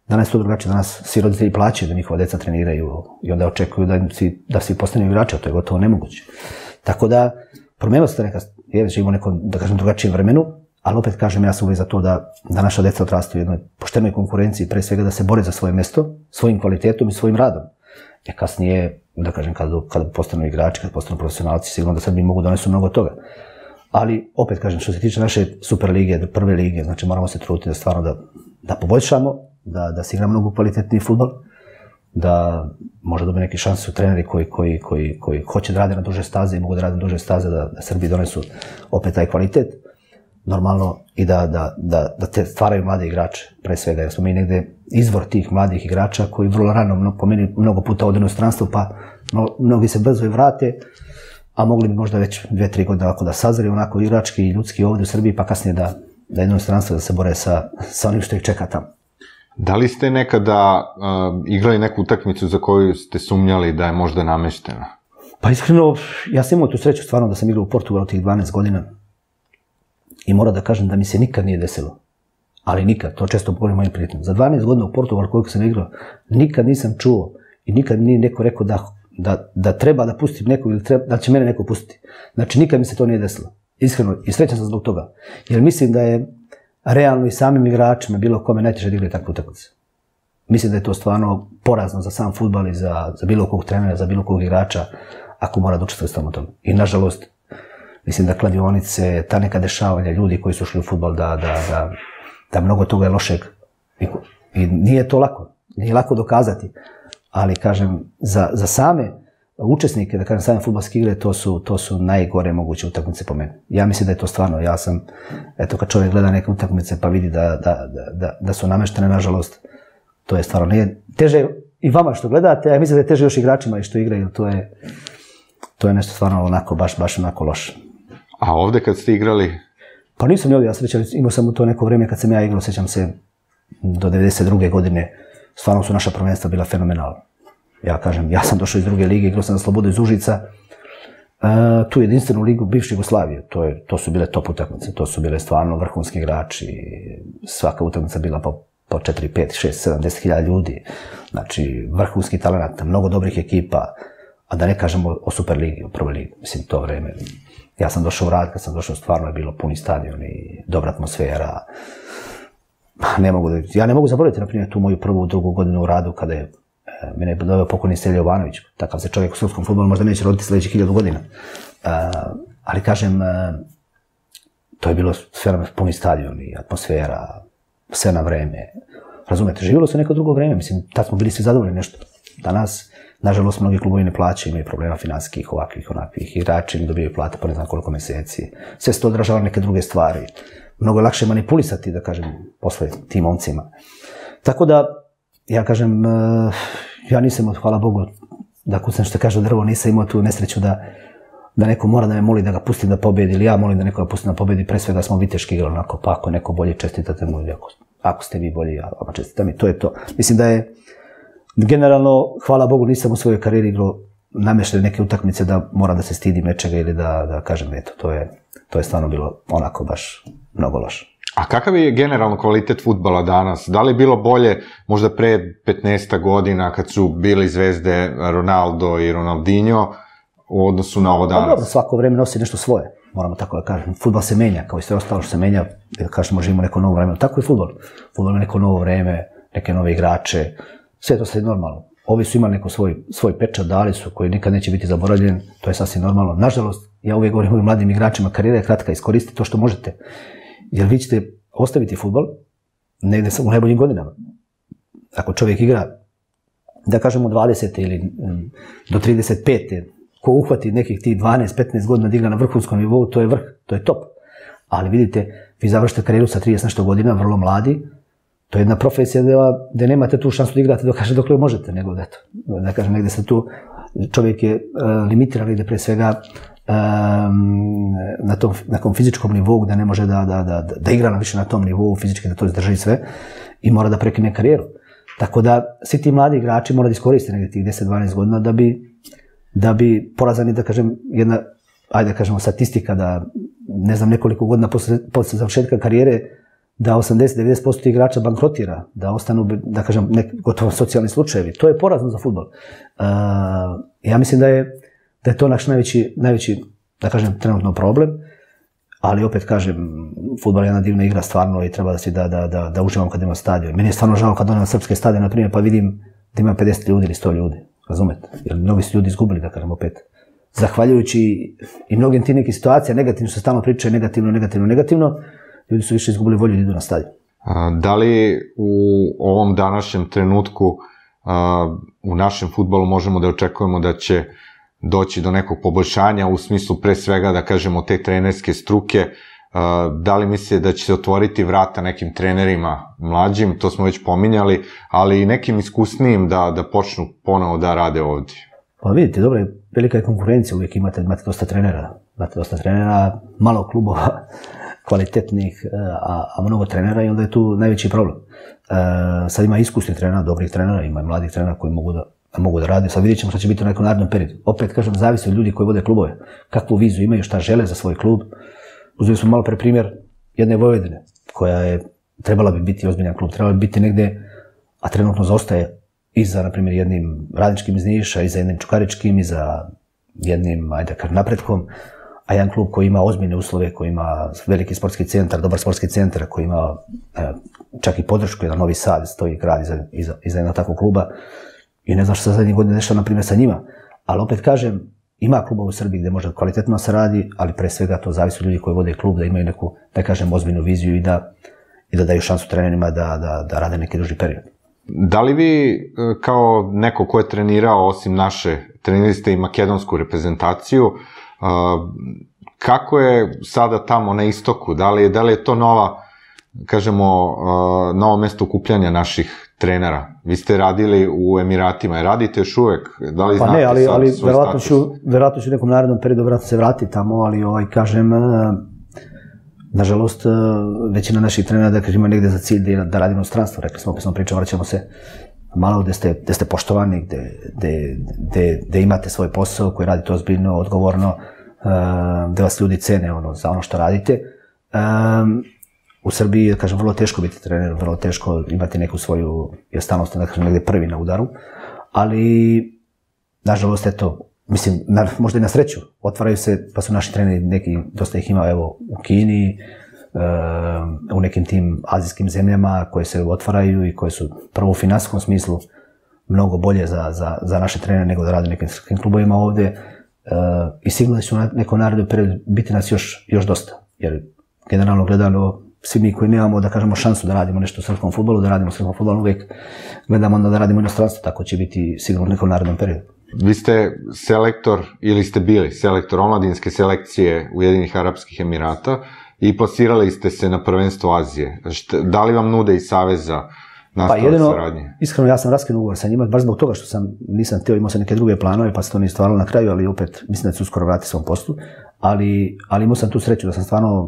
S3: Danas je to drugačije, danas svi roditelji plaćaju da njihova deca treniraju i onda očekuju da, svi, da svi postanu igrači, a to je gotovo nemoguće. Tako da, promijenilo se neka, je, živimo u nekom, da kažem, drugačijem vremenu, ali opet kažem, ja sam uvijek za to da, da naša deca odrastu u jednoj poštenoj konkurenciji, pre svega da se bore za svoje mjesto, svojim kvalitetom i svojim radom. E kasnije, da kažem, kada, kada postanu igrači, kada postanu profesionalci, sigurno da sad mi mogu donesu mnogo toga. Ali, opet kažem, što se tiče naše Super lige, prve lige, znači moramo se truditi da stvarno da, da poboljšamo, da, da se igra mnogo kvalitetniji fudbal, da možda dobiju neki šanse su treneri koji, koji, koji, koji hoće da rade na duže staze i mogu da rade na duže staze, da, da Srbiji donesu opet taj kvalitet. Normalno i da, da, da, da te stvaraju mlade igrače, pre svega, jer smo mi negde izvor tih mladih igrača koji vrlo rano, po meni, mnogo puta ode u inostranstvo, pa mnogi se brzo i vrate, a mogli bi možda već dve, tri godine ovako da sazriju onako igrački i ljudski ovdje u Srbiji, pa kasnije da, da jedno inostranstvo da se bore sa, sa onim što ih čeka tamo.
S2: Da li ste nekada uh, igrali neku utakmicu za koju ste sumnjali da je možda nameštena?
S3: Pa iskreno, ja sam imao tu sreću stvarno da sam igrao u Portugalu tih dvanaest godina i moram da kažem da mi se nikad nije desilo. Ali nikad, to često govorim mojim prijateljima. Za dvanaest godina u Portugalu koliko sam igrao, nikad nisam čuo i nikad nije neko rekao da, da, da treba da pustim nekog ili treba, da će mene neko pustiti. Znači nikad mi se to nije desilo. Iskreno, i srećan sam zbog toga. Jer mislim da je realno i samim igračima bilo kome najteže da igraju takvu utakmicu. Mislim da je to stvarno porazno za sam fudbal i za, za bilo kog trenera, za bilo kog igrača, ako mora da učestvuje s tamo tome. I nažalost, mislim da kladionice, ta neka dešavanja, ljudi koji su ušli u fudbal, da, da, da, da mnogo toga je lošeg. I, i nije to lako, nije lako dokazati. Ali, kažem, za, za same učesnike, da kažem, same fudbalske igre, to su, to su najgore moguće utakmice po meni. Ja mislim da je to stvarno, ja sam, eto, kad čovjek gleda neke utakmice pa vidi da, da, da, da su nameštene, nažalost, to je stvarno, nije teže i vama što gledate, a ja mislim da je teže još igračima i što igraju, to je, to je nešto stvarno onako, baš, baš onako loše.
S2: A ovdje kad ste igrali?
S3: Pa nisam ovdje, ja srećam, imao sam u to neko vrijeme kad sam ja igrao, sjećam se, do devedeset druge godine, stvarno su naša prvenstva bila fenomenalna. Ja kažem, ja sam došao iz druge lige, igrao sam za Slobodu iz Užica, e, tu jedinstvenu ligu bivše Jugoslavije, to, je, to su bile top utakmice, to su bile stvarno vrhunski igrači, svaka utakmica bila po, po četiri, pet, šest, sedam, deset hiljada ljudi, znači vrhunski talenata, mnogo dobrih ekipa, a da ne kažemo o Super ligi, o prvoj ligi, mislim, to vreme. Ja sam došao u rad, kad sam došao, stvarno je bilo puni stadion i dobra atmosfera. Ne mogu da, ja ne mogu zaboraviti, na primjer, tu moju prvu, drugu godinu u radu, kada je mene je doveo pokojni Stelja Jovanović, takav se čovjek u srpskom fudbalu možda neće roditi sljedećih hiljadu godina. Uh, ali kažem, uh, to je bilo sve puni stadion i atmosfera, sve na vreme. Razumete, živjelo se neko drugo vreme, mislim, tad smo bili svi zadovoljni nešto. Danas, nažalost, mnogi klubovi ne plaćaju, imaju problema finanskih, ovakvih, onakvih, igrači ne dobijaju plate po ne znam koliko mjeseci. Sve se to odražava neke druge stvari. Mnogo je lakše manipulisati, da kažem, posle tim momcima. Tako da, ja kažem, ja nisam, hvala Bogu, da kucam što kaže drvo, nisam imao tu nesreću da, da neko mora da me moli da ga pustim da pobedi, ili ja molim da neko ga pustim da pobedi, pre svega smo viteški igrali onako, pa ako neko bolje čestitate mu, ako, ako ste vi bolji, ja vama čestitam i to je to. Mislim da je, generalno, hvala Bogu, nisam u svojoj karijeri igrao namještene neke utakmice da moram da se stidim nečega ili da, da kažem, eto, to je, to je stvarno bilo onako baš mnogo loše.
S2: A kakav je generalno kvalitet fudbala danas? Da li je bilo bolje možda pre petnaest godina kad su bili zvezde Ronaldo i Ronaldinho u odnosu na ovo danas?
S3: Pa dobro, svako vrijeme nosi nešto svoje, moramo tako da kažem. Fudbal se menja, kao i sve ostalo što se menja, da kažemo živimo neko novo vreme. Tako je fudbal. Fudbal je neko novo vreme, neke nove igrače, sve to sve normalno. Ovi su imali neko svoj, svoj pečat, dali su, koji nikad neće biti zaboravljen, to je sasvim normalno. Nažalost, ja uvijek govorim ovim mladim igračima, karijera je kratka, iskoristite to što možete. Jer vi ćete ostaviti fudbal negdje u najboljim godinama. Ako čovjek igra, da kažemo dvadesete ili do trideset pete, ko uhvati nekih tih dvanaest petnaest godina da igra na vrhunskom nivou, to je vrh, to je top. Ali vidite, vi završite karijeru sa trideset nešto godina, vrlo mladi, to je jedna profesija da, da nemate tu šansu da igrate dok kaže dokle možete, nego da, da kažem, negdje se tu, čovjek je uh, limitiran ide pre svega Um, na tom nekom fizičkom nivou gdje ne može da, da, da, da igra na više na tom nivou fizički, da to izdrži sve i mora da prekine karijeru. Tako da svi ti mladi igrači mora da iskoriste negdje tih deset dvanaest godina da bi, da bi porazani, da kažem, jedna, ajde da kažemo, statistika da, ne znam, nekoliko godina posle, posle završetka karijere da osamdeset do devedeset posto igrača bankrotira, da ostanu, da kažem, nek, gotovo socijalni slučajevi. To je porazno za fudbal. Uh, ja mislim da je, da je to naš najveći, najveći, da kažem, trenutno problem, ali opet kažem, fudbal je jedna divna igra stvarno i treba da si da, da, da, da uživam kad imam stadion. Meni je stvarno žao kad donem na srpske stadion, na primjer, pa vidim da ima pedeset ljudi ili sto ljudi, razumete? Jer mnogi su ljudi izgubili, da kažem, opet. Zahvaljujući i mnogim tim nekih situacija, negativno se stalno pričaju, negativno, negativno, negativno, ljudi su više izgubili volju da idu na stadion.
S2: Da li u ovom današnjem trenutku u našem fudbalu možemo da očekujemo da će doći do nekog poboljšanja u smislu pre svega, da kažemo, te trenerske struke? Da li mislite da će se otvoriti vrata nekim trenerima mlađim, to smo već pominjali, ali i nekim iskusnijim da, da počnu ponovo da rade ovdje?
S3: Pa vidite, dobro je, velika je konkurencija, uvijek imate, imate dosta trenera, imate dosta trenera, malo klubova kvalitetnih, a, a mnogo trenera i onda je tu najveći problem. E, sad ima iskusnih trenera, dobrih trenera, ima i mladih trenera koji mogu da, mogu da rade, sad vidjet ćemo šta će biti u nekom narednom periodu. Opet kažem, zavisi od ljudi koji vode klubove, kakvu viziju imaju, šta žele za svoj klub. Uzeli smo malo pre primjer jedne Vojvodine, koja je, trebala bi biti ozbiljan klub, trebala bi biti negde, a trenutno zaostaje i za, na primjer, jednim Radničkim iz Niša, i za jednim Čukaričkim, i za jednim, ajde kar Napretkom, a jedan klub koji ima ozbiljne uslove, koji ima veliki sportski centar, dobar sportski centar, koji ima e, čak i podršku, jedan Novi Sad stoji grad iza, iza, iza jednog takvog kluba i ne znam što se zadnjih godina dešava, na primjer, sa njima. Ali opet kažem, ima kluba u Srbiji gde može kvalitetno se radi, ali pre svega to zavisi od ljudi koji vode klub, da imaju neku, da kažem, ozbiljnu viziju i da, i da daju šansu trenerima da, da, da rade neki duži period.
S2: Da li vi, kao neko ko je trenirao, osim naše, trenirali ste i makedonsku reprezentaciju, kako je sada tamo na istoku? Da li je, da li je to nova, kažemo, novo mesto okupljanja naših trenera? Vi ste radili u Emiratima, radite još uvek? Da li
S3: pa ne, ali,
S2: znate
S3: ali
S2: sad svoj
S3: verovatno
S2: status?
S3: ću, verovatno ću u nekom narednom periodu vratno se vratiti tamo, ali ovaj, kažem, nažalost, većina naših trenera, da kažem, ima negde za cilj da, da radimo u stranstvu. Rekli smo, opet smo pričali, vraćamo se malo gde ste, gde ste poštovani, gde, gde, gde, gde imate svoj posao koji radite ozbiljno, odgovorno, gde vas ljudi cene ono, za ono što radite. Um, u Srbiji je, kažem, vrlo teško biti trener, vrlo teško imati neku svoju, jer stalno ste, da kažem, negde prvi na udaru, ali, nažalost, eto, mislim, na, možda i na sreću, otvaraju se, pa su naši treneri, neki, dosta ih ima, evo, u Kini, um, u nekim tim azijskim zemljama koje se otvaraju i koje su prvo u finansijskom smislu mnogo bolje za, za, za naše trenere nego da rade u nekim srpskim klubovima ovde. Uh, i sigurno da će u nekom narednom periodu biti nas još, još dosta, jer generalno gledano svi mi koji nemamo, da kažemo, šansu da radimo nešto u srpskom fudbalu, da radimo u srpskom fudbalu, uvijek gledamo da radimo inostranstvo, tako će biti sigurno u nekom narednom periodu.
S2: Vi ste selektor, ili ste bili selektor omladinske selekcije Ujedinjenih Arapskih Emirata i plasirali ste se na prvenstvo Azije. Da li vam nude i saveza nastavak
S3: pa jedino,
S2: saradnje?
S3: Iskreno, ja sam raskinuo ugovor sa njima, baš zbog toga što sam, nisam htio, imao sam neke druge planove, pa se to nije stvaralo na kraju, ali opet mislim da ću uskoro vratiti svom poslu. Ali, ali imao sam tu sreću da sam stvarno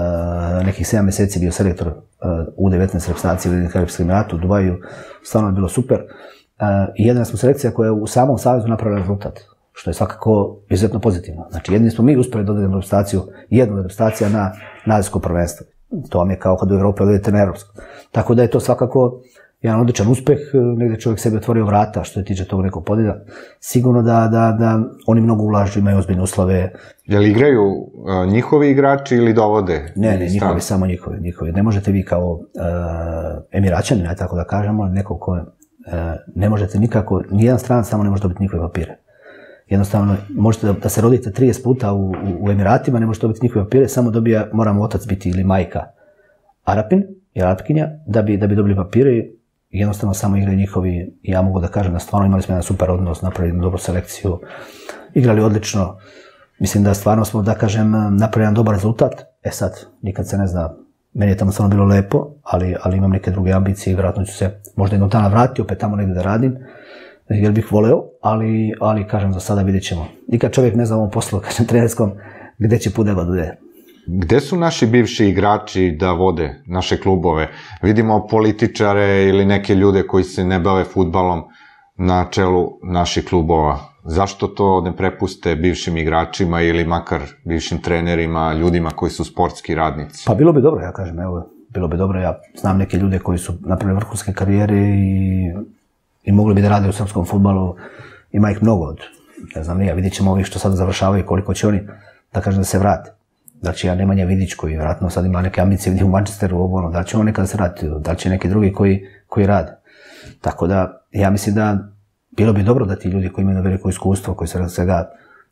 S3: uh, nekih sedam meseci bio selektor uh, U devetnaest reprezentacije Ujedinjenih Arapskih Emirata u Dubaju, stvarno je bilo super. Uh, I jedina smo selekcija koja je u samom savezu napravila rezultat, što je svakako izuzetno pozitivno. Znači, jedini smo mi uspeli da odvedemo reprezentaciju, jednu reprezentacija na, na azijsko prvenstvo. To vam je kao kad u Evropi odvedete na evropsko. Tako da je to svakako jedan odličan uspeh, negde čovjek sebi otvorio vrata što je tiče tog nekog podjela. Sigurno da, da, da oni mnogo ulažu, imaju ozbiljne uslove.
S2: Jel igraju uh, njihovi igrači ili dovode?
S3: Ne, ne, njihovi, samo njihovi, njihovi. Ne možete vi kao uh, Emiraćani, ne tako da kažemo, neko ko uh, ne možete nikako, nijedan stranac samo ne može dobiti njihove papire. Jednostavno, možete da, da se rodite trideset puta u, u, u Emiratima, ne možete dobiti njihove papire, samo dobija, moramo otac biti ili majka Arapin ili Arapkinja, da bi, da bi dobili papire. Jednostavno samo igraju njihovi, i ja mogu da kažem da stvarno imali smo jedan super odnos, napravili dobru selekciju, igrali odlično. Mislim da stvarno smo, da kažem, napravili jedan dobar rezultat. E sad, nikad se ne zna, meni je tamo stvarno bilo lepo, ali, ali imam neke druge ambicije i vjerojatno ću se možda jednog dana vratiti, opet tamo negdje da radim, jer bih voleo, ali, ali kažem, za sada vidjet ćemo. Nikad čovjek ne zna u ovom poslu, kažem, trenerskom, gde će put da ode.
S2: Gde su naši bivši igrači da vode naše klubove? Vidimo političare ili neke ljude koji se ne bave fudbalom na čelu naših klubova. Zašto to ne prepuste bivšim igračima ili makar bivšim trenerima, ljudima koji su sportski radnici?
S3: Pa bilo bi dobro, ja kažem, evo, bilo bi dobro. Ja znam neke ljude koji su napravili vrhunske karijere i, i mogli bi da rade u srpskom fudbalu. Ima ih mnogo od, ne znam nije, vidjet ćemo ovih što sad završavaju koliko će oni, da kažem, da se vrate. Da će ja Nemanja Vidić koji vjerojatno sad ima neke ambicije vidim u Manchesteru, ovo, ono, da će on nekada se vrati, da će neki drugi koji, koji rade. Tako da, ja mislim da bilo bi dobro da ti ljudi koji imaju veliko iskustvo, koji se svega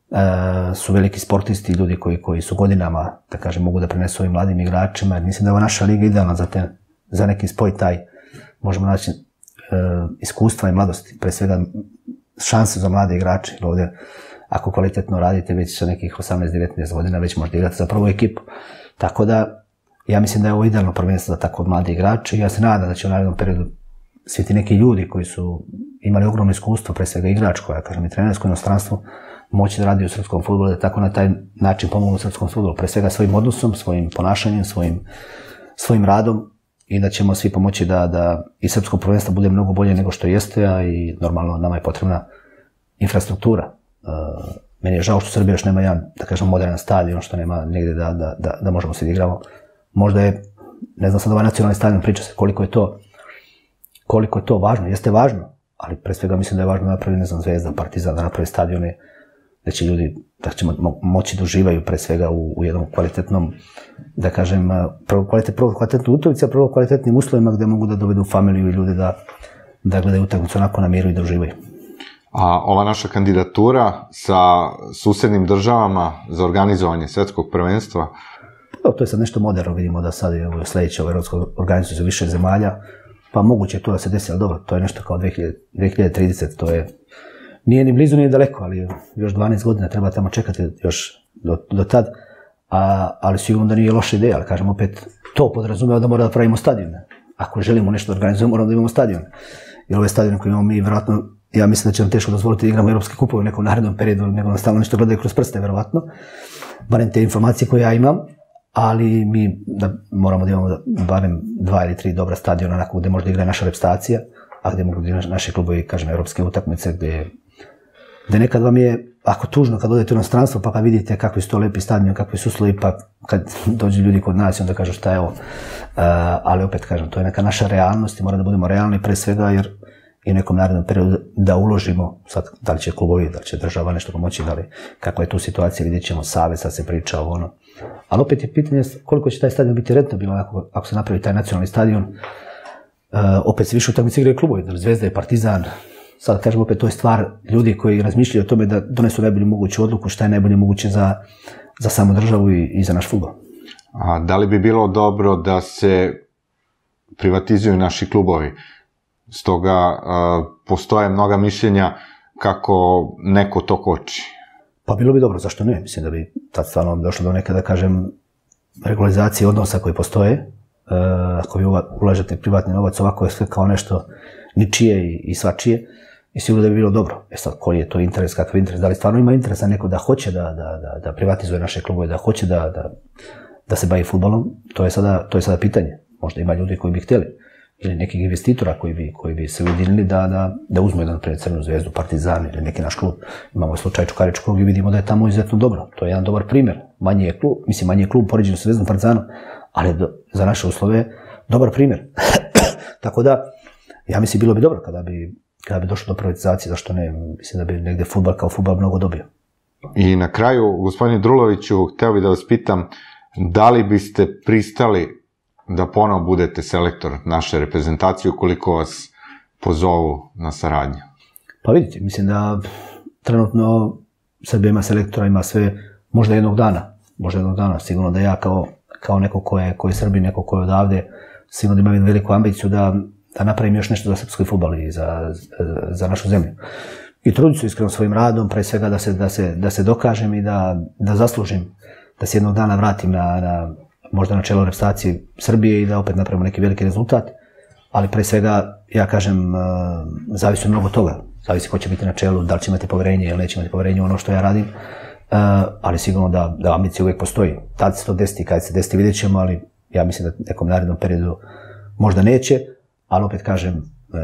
S3: e, su veliki sportisti, ljudi koji, koji su godinama, da kažem, mogu da prenesu ovim mladim igračima, jer mislim da je ova naša liga idealna za, te, za neki spoj taj, možemo naći, e, iskustva i mladosti, pre svega šanse za mlade igrače, jer ovdje ako kvalitetno radite već sa nekih osamnaest devetnaest godina, već možete igrati za prvu ekipu. Tako da, ja mislim da je ovo idealno prvenstvo za tako mlade igrače i ja se nadam da će u narednom periodu svi ti neki ljudi koji su imali ogromno iskustvo, pre svega igračko, ja kažem i trenersko inostranstvo, moći da radi u srpskom fudbalu, da tako na taj način pomognu srpskom fudbalu, pre svega svojim odnosom, svojim ponašanjem, svojim, svojim radom i da ćemo svi pomoći da, da i srpsko prvenstvo bude mnogo bolje nego što jeste, a i normalno nama je potrebna infrastruktura. Uh, meni je žao što Srbija još nema jedan, da kažem, moderan stadion, što nema negdje da, da, da, da možemo se igramo. Možda je, ne znam sad ovaj nacionalni stadion, priča se koliko je to, koliko je to važno, jeste važno, ali pre svega mislim da je važno da napravi, ne znam, Zvezda, Partizan, da napravi stadione, da će ljudi, da će mo moći da uživaju pre svega u, u jednom kvalitetnom, da kažem, prvo, kvalitet, prvo kvalitetnu utakmicu, a prvo kvalitetnim uslovima gdje mogu da dovedu familiju i ljude da, da gledaju utakmicu onako na miru i da uživaju.
S2: A ova naša kandidatura sa susednim državama za organizovanje svetskog prvenstva?
S3: Pa, to je sad nešto moderno, vidimo da sad je u sljedećoj evropskoj organizaciji za više zemalja, pa moguće je to da se desi, ali dobro, to je nešto kao dve hiljade tridesete, to je, nije ni blizu, ni daleko, ali još dvanaest godina treba tamo čekati još do, do tad, a, ali sigurno da nije loša ideja, ali kažem opet, to podrazumeva da mora da pravimo stadione. Ako želimo nešto da organizujemo, moramo da imamo stadione. Jer ove stadione koje imamo mi, vjerojatno, ja mislim da će nam teško dozvoliti da igramo europske kupove u nekom narednom periodu, nego nam stalno nešto gledaju kroz prste, vjerovatno. Barem te informacije koje ja imam, ali mi da moramo da imamo barem dva ili tri dobra stadiona onako gdje možda igra naša reprezentacija, a gdje mogu igrati naše klubovi, kažem, europske utakmice, gdje, gdje nekad vam je, ako tužno, kad odete u inostranstvo, pa kad vidite kakvi su to lepi stadioni, kakvi su uslovi, pa kad dođu ljudi kod nas i onda kažu šta je ovo. Uh, ali opet kažem, to je neka naša realnost i mora da budemo realni pre svega, jer i u nekom narednom periodu da uložimo, sad, da li će klubovi, da li će država nešto pomoći, da li, kakva je tu situacija, vidjet ćemo, savez, sad se priča o ono. Ali opet je pitanje koliko će taj stadion biti rentabilan ako, ako se napravi taj nacionalni stadion. Uh, opet se više utakmice igraju klubovi, da li Zvezda i Partizan. Sad kažem opet, to je stvar ljudi koji razmišljaju o tome da donesu najbolju moguću odluku, šta je najbolje moguće za, za samu državu i, i za naš fudbal.
S2: A da li bi bilo dobro da se privatizuju naši klubovi? Stoga uh, postoje mnoga mišljenja kako neko to koči.
S3: Pa bilo bi dobro, zašto ne? Mislim da bi tad stvarno došlo do neke, da kažem, regularizacije odnosa koji postoje. Uh, ako vi ulažete privatni novac, ovako je sve kao nešto ničije i, i svačije. I sigurno da bi bilo dobro. E sad, koji je to interes, kakav interes? Da li stvarno ima interesa neko da hoće da, da, da, da privatizuje naše klubove, da hoće da, da, da se bavi fudbalom? To je sada, to je sada pitanje. Možda ima ljudi koji bi htjeli. Ili nekih investitora koji bi, koji bi se ujedinili da, da, da uzmu jedan, naprijed, Crvenu Zvezdu, Partizan ili neki naš klub. Imamo slučaj Čukaričkog i vidimo da je tamo izuzetno dobro. To je jedan dobar primjer. Manji je klub, mislim, manji je klub poređen sa Zvezdom, Partizanom, ali do, za naše uslove dobar primjer. Tako da, ja mislim, bilo bi dobro kada bi, kada bi došlo do privatizacije, zašto ne, mislim da bi negdje fudbal kao fudbal mnogo dobio.
S2: I na kraju, gospodine Druloviću, hteo bih da vas pitam, da li biste pristali da ponovo budete selektor naše reprezentacije ukoliko vas pozovu na saradnju?
S3: Pa vidite, mislim da trenutno Srbija ima selektora, ima sve, možda jednog dana, možda jednog dana, sigurno da ja kao, kao neko ko je, ko je Srbi, neko ko je odavde, sigurno da imam jednu veliku ambiciju da, da napravim još nešto za srpski fudbal i za, za našu zemlju. I trudit ću iskreno svojim radom, pre svega da se, da se, da se dokažem i da, da zaslužim, da se jednog dana vratim na, na možda na čelo reprezentacije Srbije i da opet napravimo neki veliki rezultat, ali pre svega, ja kažem, zavisi od mnogo toga. Zavisi ko će biti na čelu, da li će imati poverenje ili neće imati poverenje u ono što ja radim, ali sigurno da, da ambicija uvijek postoji. Tad se to desiti, kad se desiti vidjet ćemo, ali ja mislim da nekom narednom periodu možda neće, ali opet kažem,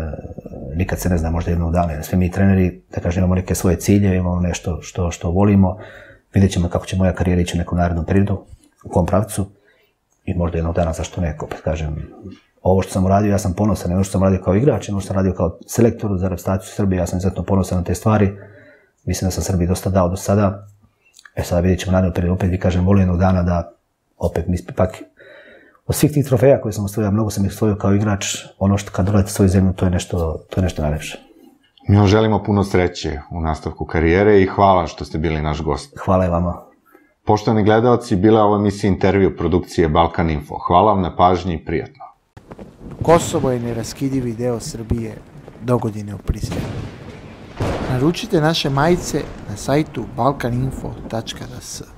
S3: nikad se ne zna, možda jednog dana. Sve mi treneri, da kažem, imamo neke svoje cilje, imamo nešto što, što volimo, vidjet ćemo kako će moja karijera ići u nekom narednom periodu, u kom pravcu. i možda jednog dana zašto ne, opet kažem, ovo što sam uradio, ja sam ponosan, ono što sam radio kao igrač, ono što sam radio kao selektor za reprezentaciju Srbije, ja sam izuzetno ponosan na te stvari, mislim da sam Srbiji dosta dao do sada, e sada vidjet ćemo naredno period, opet vi kažem, volim jednog dana da opet mi ipak od svih tih trofeja koje sam osvojio, mnogo sam ih osvojio kao igrač, ono što kad dolazite svoju zemlju, to je nešto, to je nešto najlepše.
S2: Mi vam želimo puno sreće u nastavku karijere i hvala što ste bili naš gost.
S3: Hvala i vama.
S2: Poštovani gledalci, bila je ovo emisija intervju produkcije Balkan Info. Hvala vam na pažnji i prijatno.
S1: Kosovo je neraskidivi deo Srbije, dogodine u Prisljenu. Naručite naše majice na sajtu balkaninfo tačka rs.